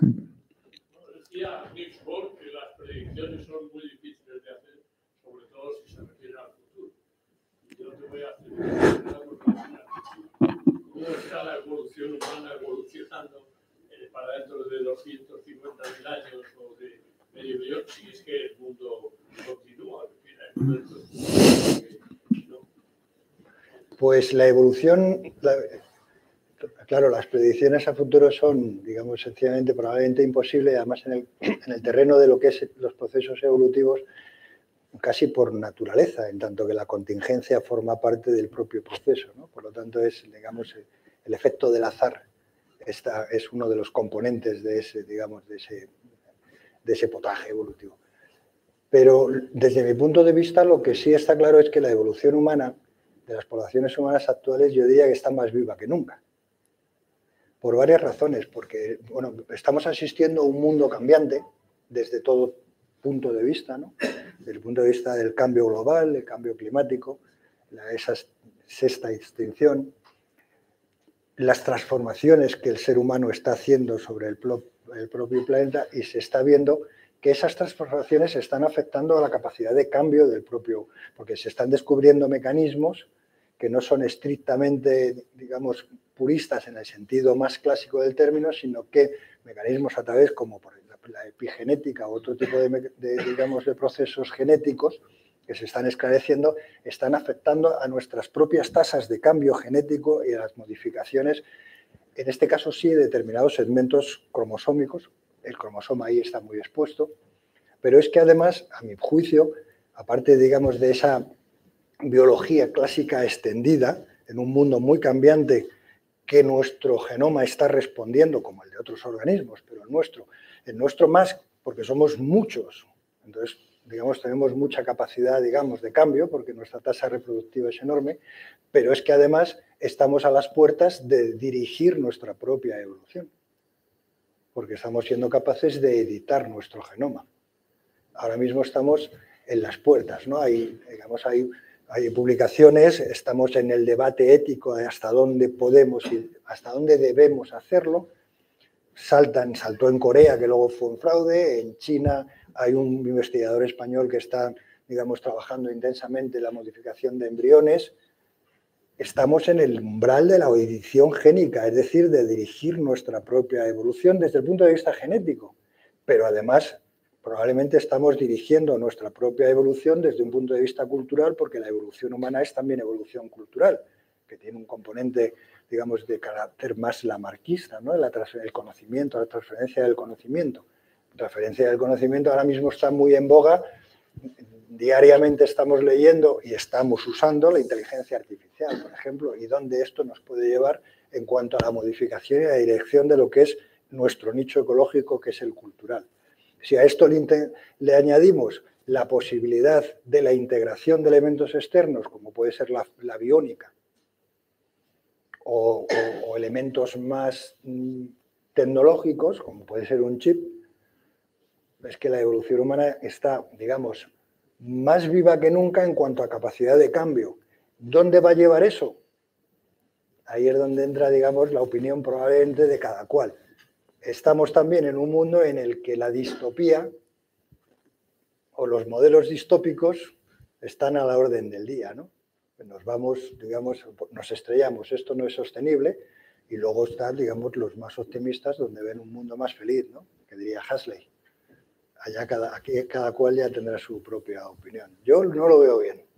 Decía Niels Bohr que las predicciones son muy difíciles de hacer, sobre todo si se refiere al futuro. Yo te voy a hacer una pregunta. ¿Cómo está la evolución humana evolucionando eh, para dentro de doscientos cincuenta mil años o de medio millón? Si es que el mundo continúa. ¿No? Pues la evolución... La, Claro, las predicciones a futuro son, digamos, sencillamente probablemente imposibles, además en el, en el terreno de lo que es los procesos evolutivos, casi por naturaleza, en tanto que la contingencia forma parte del propio proceso, ¿no? Por lo tanto, es, digamos, el efecto del azar esta, es uno de los componentes de ese, digamos, de ese, de ese potaje evolutivo. Pero desde mi punto de vista, lo que sí está claro es que la evolución humana, de las poblaciones humanas actuales, yo diría que está más viva que nunca. Por varias razones, porque bueno, estamos asistiendo a un mundo cambiante desde todo punto de vista, ¿no? Desde el punto de vista del cambio global, el cambio climático, la, esa sexta extinción, las transformaciones que el ser humano está haciendo sobre el, el propio planeta y se está viendo que esas transformaciones están afectando a la capacidad de cambio del propio, porque se están descubriendo mecanismos que no son estrictamente, digamos, puristas en el sentido más clásico del término, sino que mecanismos a través, como por la epigenética u otro tipo de, de, digamos, de procesos genéticos que se están esclareciendo, están afectando a nuestras propias tasas de cambio genético y a las modificaciones, en este caso sí, de determinados segmentos cromosómicos. El cromosoma Y está muy expuesto, pero es que además, a mi juicio, aparte, digamos, de esa biología clásica extendida en un mundo muy cambiante que nuestro genoma está respondiendo, como el de otros organismos, pero el nuestro, el nuestro más, porque somos muchos. Entonces, digamos, tenemos mucha capacidad, digamos, de cambio, porque nuestra tasa reproductiva es enorme, pero es que además estamos a las puertas de dirigir nuestra propia evolución. porque estamos siendo capaces de editar nuestro genoma. Ahora mismo estamos en las puertas, ¿no? Hay, digamos, hay, hay publicaciones, estamos en el debate ético de hasta dónde podemos y hasta dónde debemos hacerlo. Saltan, saltó en Corea, que luego fue un fraude, en China hay un investigador español que está, digamos, trabajando intensamente en la modificación de embriones. Estamos en el umbral de la edición génica, es decir, de dirigir nuestra propia evolución desde el punto de vista genético, pero además probablemente estamos dirigiendo nuestra propia evolución desde un punto de vista cultural, porque la evolución humana es también evolución cultural, que tiene un componente, digamos, de carácter más lamarquista, ¿no? El conocimiento, la transferencia del conocimiento. La transferencia del conocimiento ahora mismo está muy en boga. Diariamente estamos leyendo y estamos usando la inteligencia artificial, por ejemplo, y dónde esto nos puede llevar en cuanto a la modificación y la dirección de lo que es nuestro nicho ecológico, que es el cultural. Si a esto le, le añadimos la posibilidad de la integración de elementos externos, como puede ser la, la biónica, o, o, o elementos más mm, tecnológicos, como puede ser un chip, es que la evolución humana está, digamos, más viva que nunca en cuanto a capacidad de cambio. ¿Dónde va a llevar eso? Ahí es donde entra, digamos, la opinión probablemente de cada cual. Estamos también en un mundo en el que la distopía o los modelos distópicos están a la orden del día, ¿no? Nos vamos, digamos, nos estrellamos, esto no es sostenible, y luego están, digamos, los más optimistas donde ven un mundo más feliz, ¿no? Que diría Huxley. Allá cada, aquí cada cual ya tendrá su propia opinión. Yo no lo veo bien.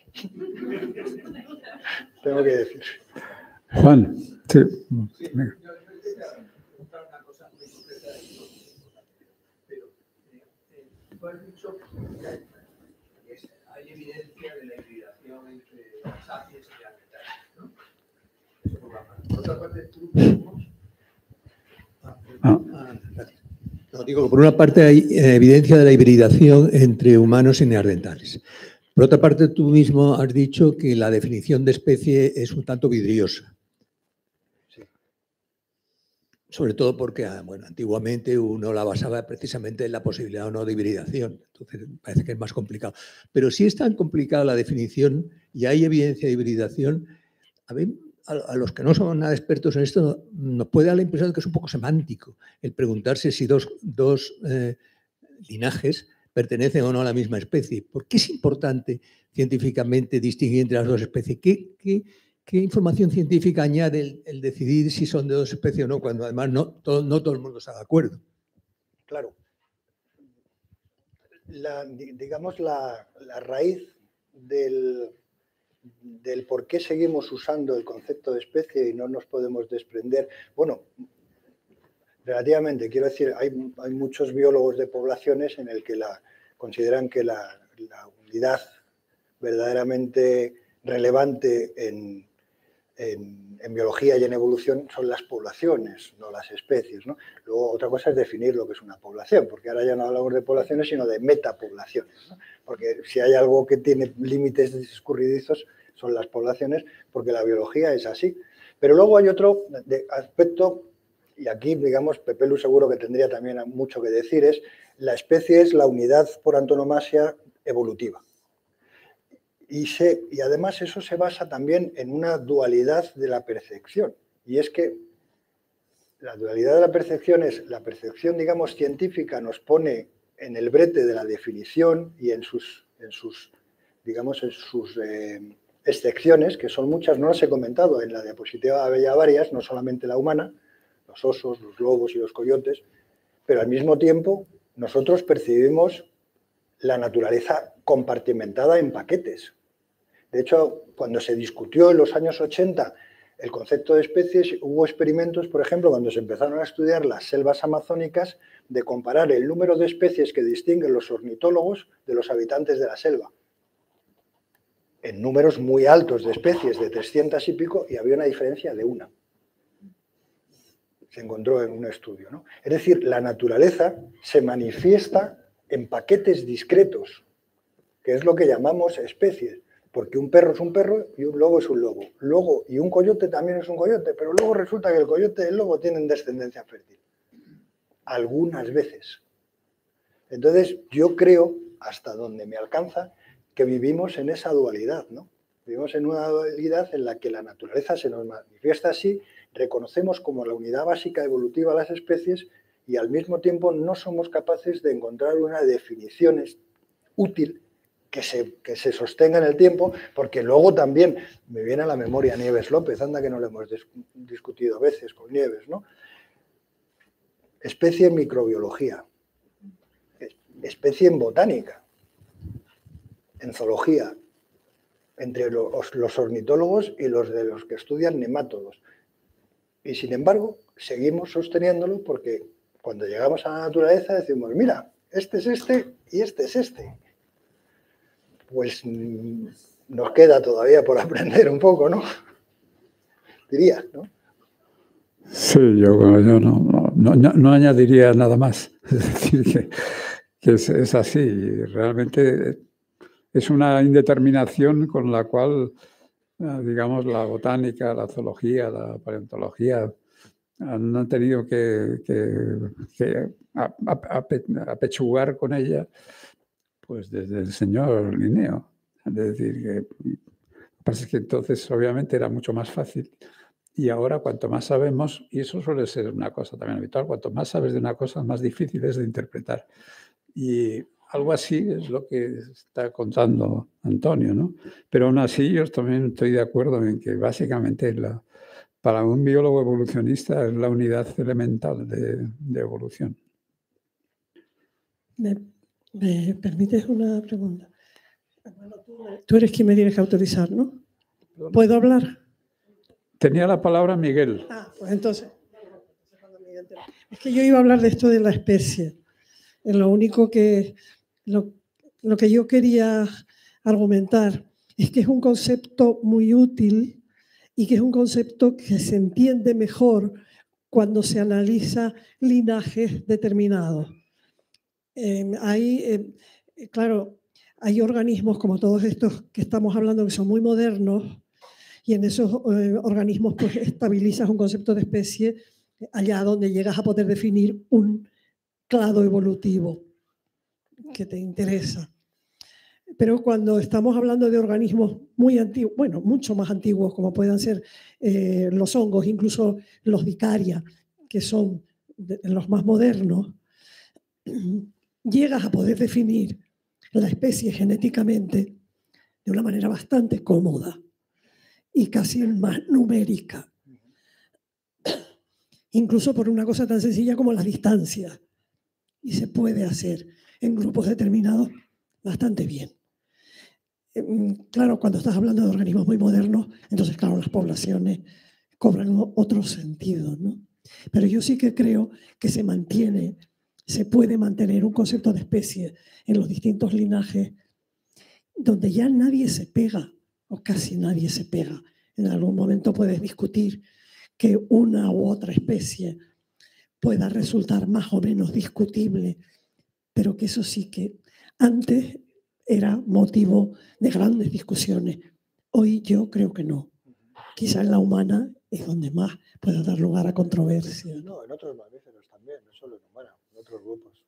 Tengo que decir. Juan, sí. Sí, yo quería preguntar una cosa muy concreta de esto, pero eh, eh, tú has dicho que es, hay evidencia de la hibridación entre sapiens y neandertales, ¿no? Eso por una parte. Por otra parte, tú mismos... Ah, ah, gracias. No, digo, por una parte hay evidencia de la hibridación entre humanos y neandertales. Por otra parte, tú mismo has dicho que la definición de especie es un tanto vidriosa. Sí. Sobre todo porque, bueno, antiguamente uno la basaba precisamente en la posibilidad o no de hibridación. Entonces, parece que es más complicado. Pero si es tan complicada la definición y hay evidencia de hibridación, a mí, a los que no somos nada expertos en esto, nos puede dar la impresión de que es un poco semántico el preguntarse si dos, dos eh, linajes pertenecen o no a la misma especie. ¿Por qué es importante científicamente distinguir entre las dos especies? ¿Qué, qué, qué información científica añade el, el decidir si son de dos especies o no, cuando además no todo, no todo el mundo está de acuerdo? Claro. La, digamos, la, la raíz del... del por qué seguimos usando el concepto de especie y no nos podemos desprender. Bueno, relativamente, quiero decir, hay, hay muchos biólogos de poblaciones en el que la, consideran que la, la unidad verdaderamente relevante en, en, en biología y en evolución son las poblaciones, no las especies, ¿no? Luego, otra cosa es definir lo que es una población, porque ahora ya no hablamos de poblaciones, sino de metapoblaciones, ¿no? Porque si hay algo que tiene límites escurridizos son las poblaciones, porque la biología es así. Pero luego hay otro aspecto, y aquí, digamos, Pepelu seguro que tendría también mucho que decir, es la especie es la unidad por antonomasia evolutiva. Y, se, y además eso se basa también en una dualidad de la percepción. Y es que la dualidad de la percepción es, la percepción, digamos, científica nos pone en el brete de la definición y en sus, en sus digamos, en sus eh, excepciones, que son muchas, no las he comentado, en la diapositiva había varias, no solamente la humana, los osos, los lobos y los coyotes, pero al mismo tiempo nosotros percibimos la naturaleza compartimentada en paquetes. De hecho, cuando se discutió en los años ochenta el concepto de especies, hubo experimentos, por ejemplo, cuando se empezaron a estudiar las selvas amazónicas, de comparar el número de especies que distinguen los ornitólogos de los habitantes de la selva. En números muy altos de especies, de trescientas y pico, y había una diferencia de una. Se encontró en un estudio, ¿no? Es decir, la naturaleza se manifiesta en paquetes discretos, que es lo que llamamos especies. Porque un perro es un perro y un lobo es un lobo. Luego, y un coyote también es un coyote, pero luego resulta que el coyote y el lobo tienen descendencia fértil. algunas veces. Entonces, yo creo, hasta donde me alcanza, que vivimos en esa dualidad, ¿no? Vivimos en una dualidad en la que la naturaleza se nos manifiesta así, reconocemos como la unidad básica evolutiva a las especies y al mismo tiempo no somos capaces de encontrar una definición útil que se, que se sostenga en el tiempo, porque luego también me viene a la memoria Nieves López, anda que no lo hemos discutido a veces con Nieves, ¿no? Especie en microbiología, especie en botánica, en zoología, entre los, los ornitólogos y los de los que estudian nemátodos. Y sin embargo, seguimos sosteniéndolo porque cuando llegamos a la naturaleza decimos, mira, este es este y este es este. Pues mmm, nos queda todavía por aprender un poco, ¿no? Diría, ¿no? Sí, yo, yo no, no, no, no añadiría nada más. Es decir, que, que es, es así. Realmente es una indeterminación con la cual, digamos, la botánica, la zoología, la paleontología han tenido que, que, que apechugar con ella, pues desde el señor Linneo. Es decir, que lo que pasa es que entonces obviamente era mucho más fácil y ahora cuanto más sabemos, y eso suele ser una cosa también habitual, cuanto más sabes de una cosa, más difícil es de interpretar. Y algo así es lo que está contando Antonio, ¿no? Pero aún así yo también estoy de acuerdo en que básicamente la, para un biólogo evolucionista es la unidad elemental de, de evolución. ¿Me, ¿Me permites una pregunta? Bueno, tú, tú eres quien me tienes que autorizar, ¿no? ¿Puedo hablar? Tenía la palabra Miguel. Ah, pues entonces. Es que yo iba a hablar de esto de la especie. Es lo único que, lo, lo que yo quería argumentar es que es un concepto muy útil y que es un concepto que se entiende mejor cuando se analiza linajes determinados. Eh, hay, eh, claro, hay organismos como todos estos que estamos hablando que son muy modernos y en esos eh, organismos pues estabilizas un concepto de especie allá donde llegas a poder definir un clado evolutivo que te interesa. Pero cuando estamos hablando de organismos muy antiguos, bueno, mucho más antiguos, como puedan ser eh, los hongos, incluso los Vicaria, que son de, los más modernos, llegas a poder definir la especie genéticamente de una manera bastante cómoda y casi más numérica. Incluso por una cosa tan sencilla como la distancia. Y se puede hacer en grupos determinados bastante bien. Claro, cuando estás hablando de organismos muy modernos, entonces, claro, las poblaciones cobran otro sentido, ¿no? Pero yo sí que creo que se mantiene, se puede mantener un concepto de especie en los distintos linajes donde ya nadie se pega, o casi nadie se pega. En algún momento puedes discutir que una u otra especie pueda resultar más o menos discutible, pero que eso sí que antes era motivo de grandes discusiones. Hoy yo creo que no. Quizá en la humana es donde más puede dar lugar a controversia. No, en otros mamíferos también, no solo en humana, en otros grupos.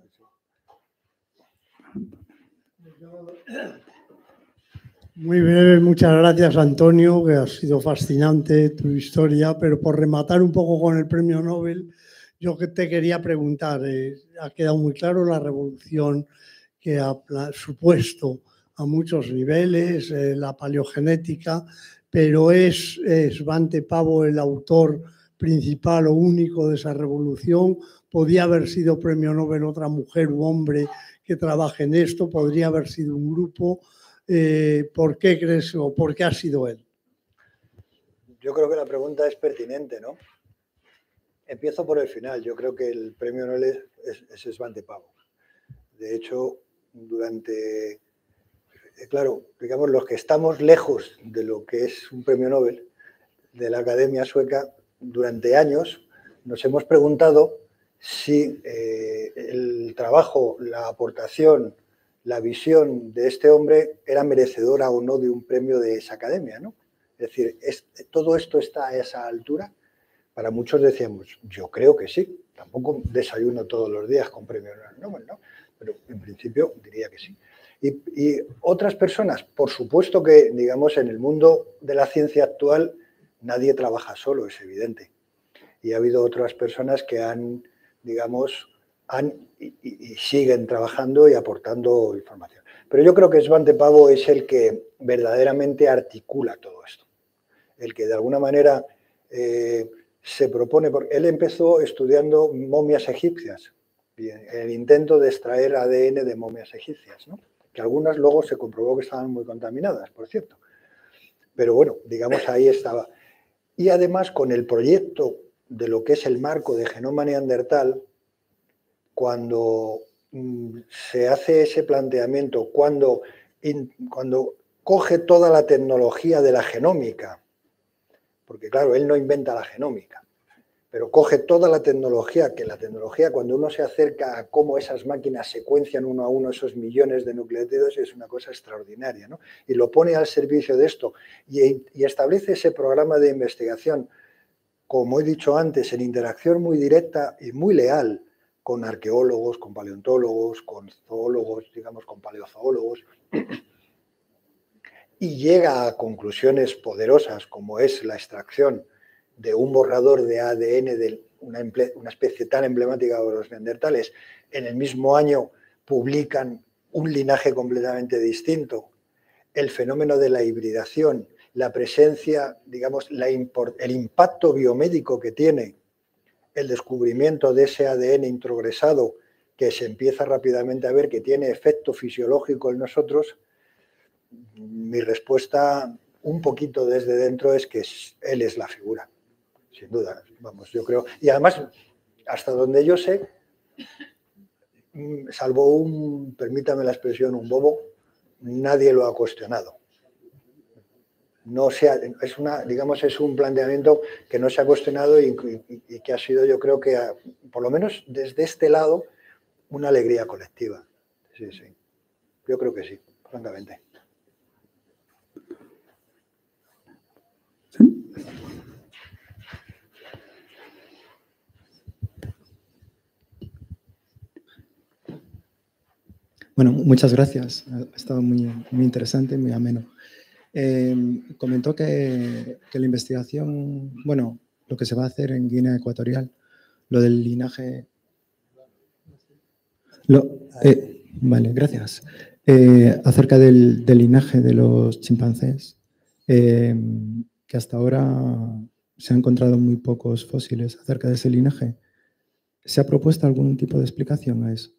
Muy breve, muchas gracias Antonio, que ha sido fascinante tu historia, pero por rematar un poco con el premio Nobel, yo que te quería preguntar, eh, ha quedado muy claro la revolución que ha supuesto a muchos niveles, eh, la paleogenética, pero ¿es, es Svante Pääbo el autor principal o único de esa revolución? ¿Podría haber sido premio Nobel otra mujer u hombre que trabaje en esto? ¿Podría haber sido un grupo? Eh, ¿Por qué crees o por qué ha sido él? Yo creo que la pregunta es pertinente, ¿no? Empiezo por el final. Yo creo que el premio Nobel es, es Svante Pääbo. De hecho, durante, claro, digamos, los que estamos lejos de lo que es un premio Nobel de la Academia Sueca, durante años nos hemos preguntado si eh, el trabajo, la aportación, la visión de este hombre era merecedora o no de un premio de esa academia, ¿no? Es decir, ¿es, todo esto está a esa altura? Para muchos decíamos, yo creo que sí, Tampoco desayuno todos los días con premio Nobel, ¿no? Pero en principio diría que sí. Y, y otras personas, por supuesto que, digamos, en el mundo de la ciencia actual nadie trabaja solo, es evidente. Y ha habido otras personas que han, digamos, han y, y, y siguen trabajando y aportando información. Pero yo creo que Svante Pääbo es el que verdaderamente articula todo esto. El que de alguna manera eh, se propone, porque él empezó estudiando momias egipcias, y el intento de extraer A D N de momias egipcias, ¿no? Que algunas luego se comprobó que estaban muy contaminadas, por cierto. Pero bueno, digamos, ahí estaba. Y además, con el proyecto de lo que es el marco de genoma neandertal, cuando mm, se hace ese planteamiento, cuando, in, cuando coge toda la tecnología de la genómica, porque claro, él no inventa la genómica, pero coge toda la tecnología, que la tecnología, cuando uno se acerca a cómo esas máquinas secuencian uno a uno esos millones de nucleótidos, es una cosa extraordinaria, ¿no? Y lo pone al servicio de esto y, y establece ese programa de investigación, como he dicho antes, en interacción muy directa y muy leal con arqueólogos, con paleontólogos, con zoólogos, digamos, con paleozoólogos, y llega a conclusiones poderosas, como es la extracción de un borrador de A D N de una, una especie tan emblemática como los neandertales. En el mismo año publican un linaje completamente distinto, el fenómeno de la hibridación, la presencia, digamos, la import, el impacto biomédico que tiene el descubrimiento de ese A D N introgresado, que se empieza rápidamente a ver que tiene efecto fisiológico en nosotros. Mi respuesta, un poquito desde dentro, es que él es la figura, sin duda, vamos, yo creo. Y además, hasta donde yo sé, salvo un, permítame la expresión, un bobo, nadie lo ha cuestionado. No se ha, es una, digamos, es un planteamiento que no se ha cuestionado y, y, y que ha sido, yo creo que, ha, por lo menos desde este lado, una alegría colectiva. Sí, sí. Yo creo que sí, francamente. Bueno, muchas gracias. Ha estado muy, muy interesante, muy ameno. Eh, comentó que, que la investigación, bueno, lo que se va a hacer en Guinea Ecuatorial, lo del linaje... Lo, eh, vale, gracias. Eh, acerca del, del linaje de los chimpancés, eh, que hasta ahora se han encontrado muy pocos fósiles acerca de ese linaje. ¿Se ha propuesto algún tipo de explicación a eso?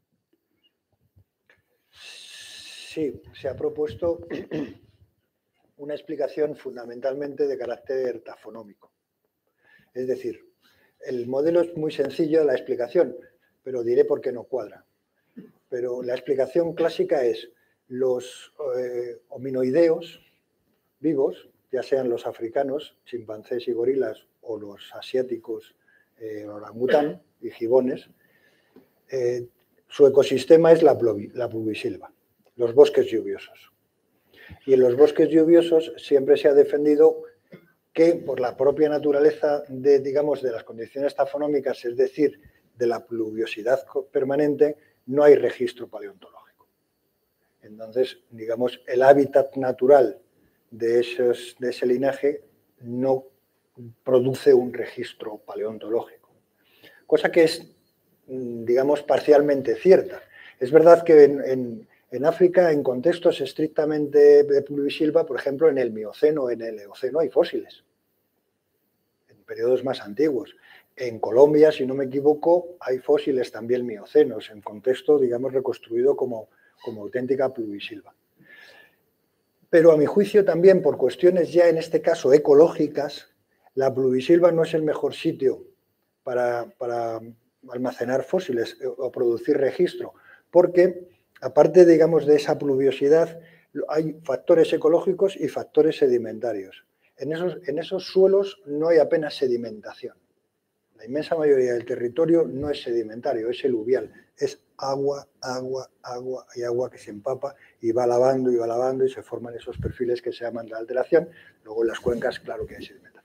Sí, se ha propuesto una explicación fundamentalmente de carácter tafonómico. Es decir, el modelo es muy sencillo, la explicación, pero diré por qué no cuadra. Pero la explicación clásica es los eh, hominoideos vivos, ya sean los africanos, chimpancés y gorilas, o los asiáticos, eh, orangután y gibones, eh, su ecosistema es la, la pluvisilva, los bosques lluviosos. Y en los bosques lluviosos siempre se ha defendido que por la propia naturaleza de, digamos, de las condiciones tafonómicas, es decir, de la pluviosidad permanente, no hay registro paleontológico. Entonces, digamos, el hábitat natural de, esos, de ese linaje no produce un registro paleontológico. Cosa que es, digamos, parcialmente cierta. Es verdad que en, en, en África, en contextos estrictamente de pluvisilva, por ejemplo, en el Mioceno, en el Eoceno hay fósiles, en periodos más antiguos. En Colombia, si no me equivoco, hay fósiles también miocenos, en contexto, digamos, reconstruido como, como auténtica pluvisilva. Pero a mi juicio también, por cuestiones ya en este caso ecológicas, la pluvisilva no es el mejor sitio para, para almacenar fósiles o producir registro, porque aparte, digamos, de esa pluviosidad, hay factores ecológicos y factores sedimentarios. En esos, en esos suelos no hay apenas sedimentación. La inmensa mayoría del territorio no es sedimentario, es eluvial. Es agua, agua, agua y agua que se empapa y va lavando y va lavando y se forman esos perfiles que se llaman de alteración. Luego en las cuencas, claro que hay sedimentación.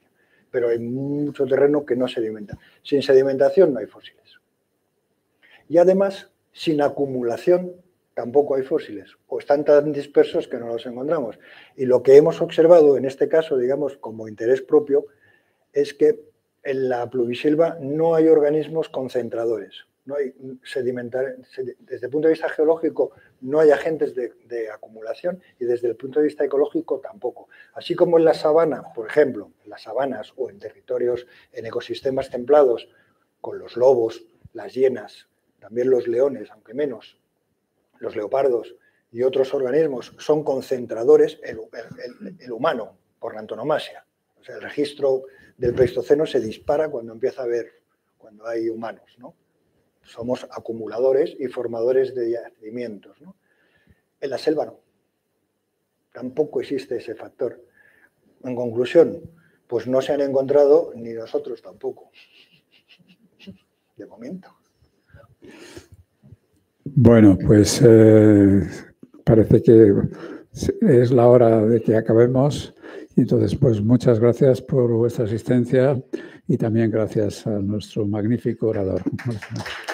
pero hay mucho terreno que no sedimenta. Sin sedimentación no hay fósiles. Y además, sin acumulación tampoco hay fósiles, o están tan dispersos que no los encontramos. Y lo que hemos observado en este caso, digamos, como interés propio, es que en la pluvisilva no hay organismos concentradores. No hay sedimentar, desde el punto de vista geológico no hay agentes de, de acumulación y desde el punto de vista ecológico tampoco. Así como en la sabana, por ejemplo, en las sabanas o en territorios, en ecosistemas templados, con los lobos, las hienas, también los leones, aunque menos, los leopardos y otros organismos son concentradores, el, el, el humano, por la antonomasia. O sea, el registro del Pleistoceno se dispara cuando empieza a haber, cuando hay humanos, ¿no? Somos acumuladores y formadores de yacimientos, ¿no? En la selva no. Tampoco existe ese factor. En conclusión, pues no se han encontrado ni nosotros tampoco. De momento. Bueno, pues eh, parece que es la hora de que acabemos. Entonces, pues muchas gracias por vuestra asistencia y también gracias a nuestro magnífico orador.